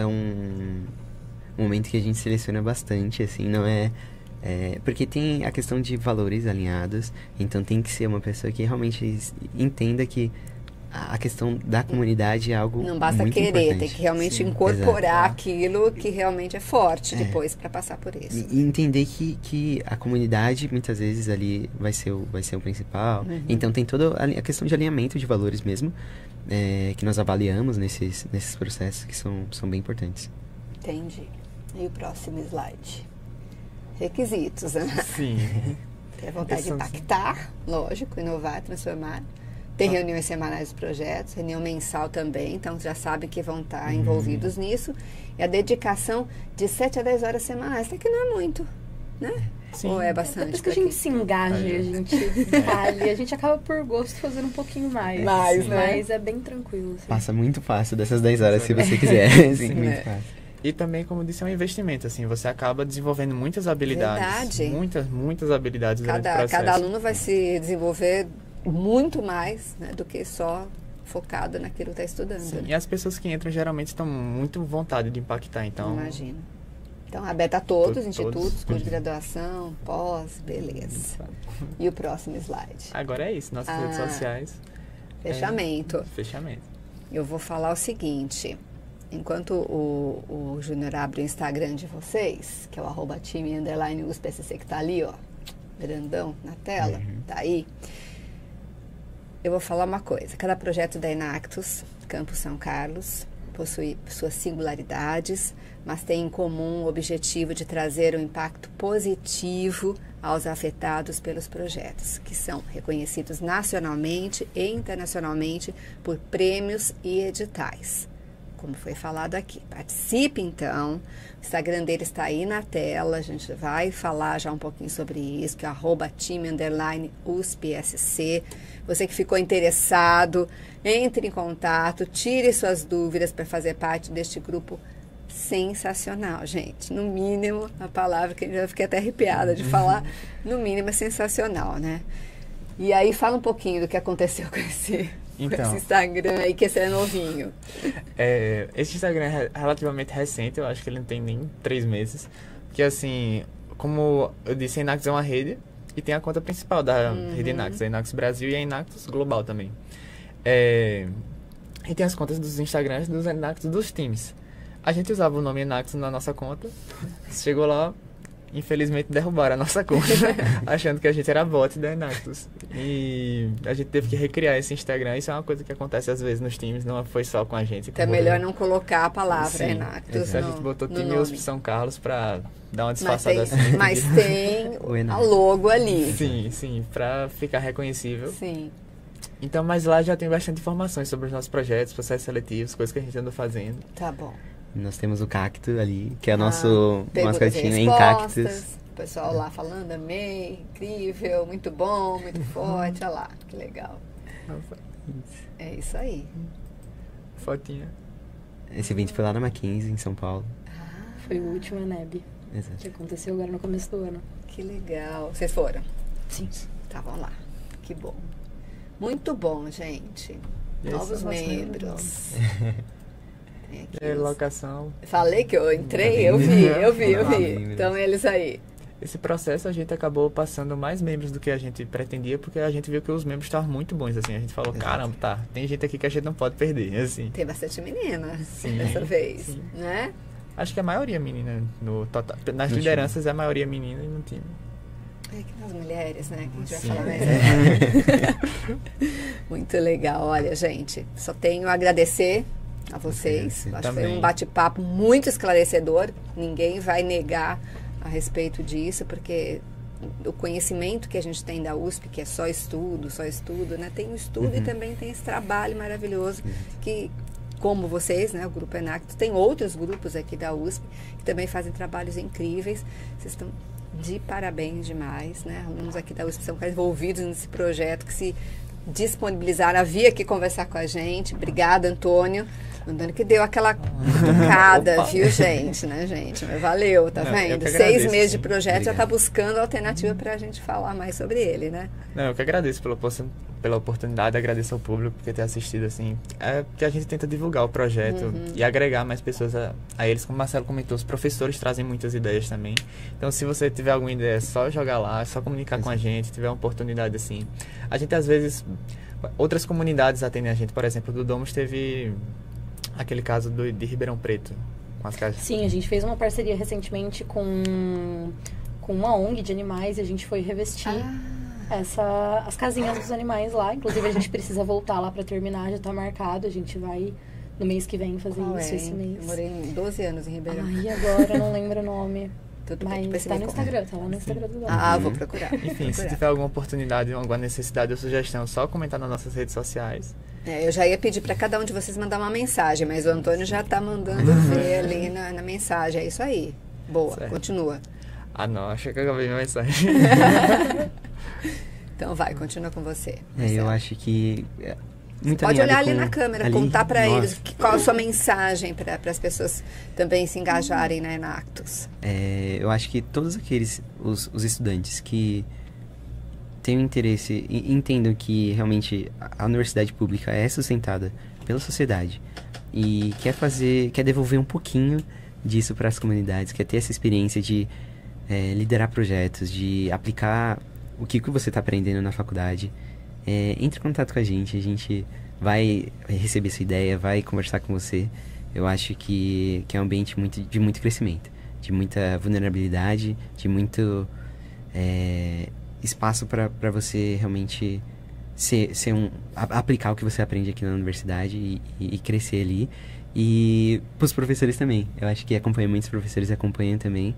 um momento que a gente seleciona bastante, assim, não é... porque tem a questão de valores alinhados, então tem que ser uma pessoa que realmente entenda que a questão da comunidade é algo Não basta muito querer, importante. tem que realmente Sim, incorporar exato. aquilo que realmente é forte depois para passar por isso. E entender que a comunidade, muitas vezes, ali vai ser o principal. Então, tem toda a questão de alinhamento de valores mesmo, que nós avaliamos nesses processos que são bem importantes. Entendi. E o próximo slide? Requisitos, né? Sim. Ter vontade de Esses são- impactar, lógico, inovar, transformar. Tem reuniões semanais dos projetos, reunião mensal também, então já sabem que vão estar envolvidos nisso. E a dedicação de 7 a 10 horas semanais, até que não é muito, né? Sim. Ou é bastante? Depois que a pra gente quem- se engaja, a gente tá ali, a gente acaba por gosto fazendo um pouquinho mais. Mais, né? Mas é bem tranquilo. Assim. Passa muito fácil dessas 10 horas, se você quiser. Sim, Sim. muito É. fácil. E também, como disse, é um investimento, assim, você acaba desenvolvendo muitas habilidades. Verdade. Muitas habilidades durante o Cada processo. aluno vai se desenvolver muito mais, né, do que só focado naquilo que está estudando. Sim, né? e as pessoas que entram geralmente estão muito vontade de impactar, então... Imagino. Então, aberto a todos, Todos. institutos, curso de graduação, pós, beleza. E o próximo slide? Agora é isso, nossas redes sociais, Fechamento. fechamento. Eu vou falar o seguinte, enquanto o Júnior abre o Instagram de vocês, que é o @time_USPSC, que tá ali, ó, grandão na tela, tá aí. Eu vou falar uma coisa, cada projeto da Enactus, Campus São Carlos, possui suas singularidades, mas tem em comum o objetivo de trazer um impacto positivo aos afetados pelos projetos, que são reconhecidos nacionalmente e internacionalmente por prêmios e editais. Como foi falado aqui. Participe, então. O Instagram dele está aí na tela. A gente vai falar já um pouquinho sobre isso, que é @time_USPSC. Você que ficou interessado, entre em contato, tire suas dúvidas para fazer parte deste grupo sensacional, gente. No mínimo, a palavra que eu já fiquei até arrepiada de falar, no mínimo é sensacional, né? E aí, fala um pouquinho do que aconteceu com esse Instagram aí, que esse é novinho. Esse Instagram é relativamente recente, eu acho que ele não tem nem 3 meses. Porque, assim, como eu disse, a Enactus é uma rede e tem a conta principal da rede Enactus, a Enactus Brasil e a Enactus Global também. E tem as contas dos Instagrams dos Enactus dos times. A gente usava o nome Enactus na nossa conta, chegou lá, infelizmente derrubaram a nossa conta, achando que a gente era bot da Enactus. E a gente teve que recriar esse Instagram. Isso é uma coisa que acontece às vezes nos times, não foi só com a gente. Então é melhor não colocar a palavra Enactus A gente botou time nome. USP São Carlos pra dar uma disfarçada assim. Mas tem a logo ali. Sim, pra ficar reconhecível. Sim. Então, mas lá já tem bastante informações sobre os nossos projetos, processos seletivos, coisas que a gente anda fazendo. Tá bom. Nós temos o Cacto ali, que é o nosso mascotinho em respostas, Cactus. O pessoal lá falando, amei, incrível, muito bom, muito forte. Olha lá, que legal. É isso aí. Fotinha. Esse evento foi lá na Mackenzie, em São Paulo. Foi o último ENEB, Exato. que aconteceu agora no começo do ano. Que legal. Vocês foram? Sim. Estavam lá. Que bom. Muito bom, gente. E Novos esses são nossos membros. Tem aqui os- Locação. Falei que eu entrei, eu vi. Membros. Então, eles aí. Esse processo a gente acabou passando mais membros do que a gente pretendia, porque a gente viu que os membros estavam muito bons, assim. A gente falou, caramba, tá, tem gente aqui que a gente não pode perder, assim. Tem bastante menina Sim. dessa vez, Sim. né? Acho que a maioria menina no total. Nas No lideranças é a maioria menina e no time. É que nas mulheres, né? Que a gente vai Sim. falar mais. Muito legal. Olha, gente, só tenho a agradecer a vocês. Acho que foi Também. um bate-papo muito esclarecedor. Ninguém vai negar a respeito disso, porque o conhecimento que a gente tem da USP, que é só estudo, né? Tem o estudo e também tem esse trabalho maravilhoso que, como vocês, né, o Grupo Enactus, tem outros grupos aqui da USP que também fazem trabalhos incríveis. Vocês estão de parabéns demais, né? Alunos aqui da USP são envolvidos nesse projeto, que se disponibilizaram a vir aqui conversar com a gente. Obrigada, Antônio. Antônio que deu aquela cutucada, viu, gente, né, gente? Mas valeu, tá vendo? 6 meses de projeto. Obrigado. Já está buscando alternativa para a gente falar mais sobre ele, né? Não, eu que agradeço pela oportunidade, agradeço ao público por ter assistido, assim. É porque a gente tenta divulgar o projeto e agregar mais pessoas a eles. Como o Marcelo comentou, os professores trazem muitas ideias também. Então, se você tiver alguma ideia, é só jogar lá, é só comunicar com a gente, tiver uma oportunidade, assim. A gente, às vezes, outras comunidades atendem a gente. Por exemplo, do Domus teve aquele caso de Ribeirão Preto, com as casas. Sim, a gente fez uma parceria recentemente com uma ONG de animais e a gente foi revestir as casinhas dos animais lá. Inclusive, a gente precisa voltar lá para terminar, já está marcado. A gente vai no mês que vem fazer isso, esse mês. Eu morei 12 anos em Ribeirão. Ai, agora eu não lembro o nome. Tudo bem, mas tá no Instagram, tá lá no Instagram do Domus. Vou procurar. Enfim, se tiver alguma oportunidade, alguma necessidade ou sugestão, é só comentar nas nossas redes sociais. Eu já ia pedir para cada um de vocês mandar uma mensagem, mas o Antônio já está mandando ver ali na mensagem. É isso aí. Boa, certo. Continua. Não, achei que eu acabei minha mensagem. Então vai, continua com você. Eu acho que... Você pode olhar ali na câmera, contar para eles qual a sua mensagem para as pessoas também se engajarem na Enactus. Eu acho que todos aqueles, os estudantes que têm interesse e entendam que realmente a universidade pública é sustentada pela sociedade e quer devolver um pouquinho disso para as comunidades, quer ter essa experiência de liderar projetos, de aplicar o que você está aprendendo na faculdade. Entre em contato com a gente vai receber sua ideia, vai conversar com você. Eu acho que é um ambiente de muito crescimento, de muita vulnerabilidade, de muito espaço para você realmente aplicar o que você aprende aqui na universidade e crescer ali. E para os professores também. Eu acho que muitos professores acompanham também.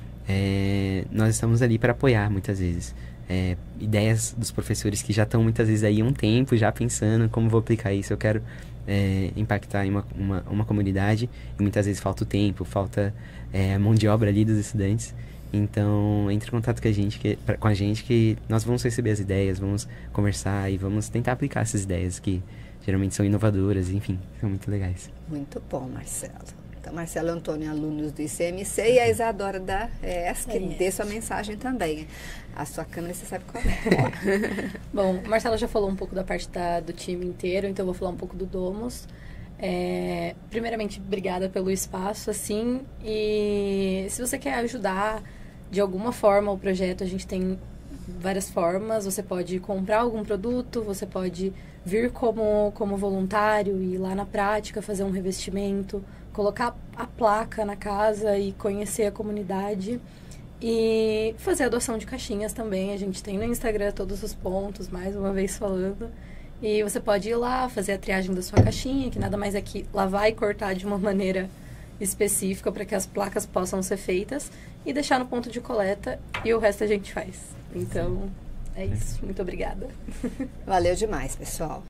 Nós estamos ali para apoiar muitas vezes. Ideias dos professores que já estão muitas vezes aí há um tempo já pensando como vou aplicar isso, eu quero impactar em uma comunidade e muitas vezes falta o tempo, falta a mão de obra ali dos estudantes. Então entre em contato com a gente que nós vamos receber as ideias, vamos conversar e vamos tentar aplicar essas ideias que geralmente são inovadoras, enfim, são muito legais. Muito bom, Marcelo. Então, Marcelo Antônio, alunos do ICMC, e a Isadora da ESC, dê sua mensagem também. A sua câmera, você sabe qual é. Bom, o Marcelo já falou um pouco da parte do time inteiro, então eu vou falar um pouco do Domus. Primeiramente, obrigada pelo espaço, assim, e se você quer ajudar de alguma forma o projeto, a gente tem várias formas. Você pode comprar algum produto, você pode vir como voluntário e ir lá na prática fazer um revestimento, colocar a placa na casa e conhecer a comunidade e fazer a doação de caixinhas também. A gente tem no Instagram todos os pontos, mais uma vez falando. E você pode ir lá, fazer a triagem da sua caixinha, que nada mais é que lavar e cortar de uma maneira específica para que as placas possam ser feitas e deixar no ponto de coleta e o resto a gente faz. Então, é isso. Muito obrigada. Valeu demais, pessoal.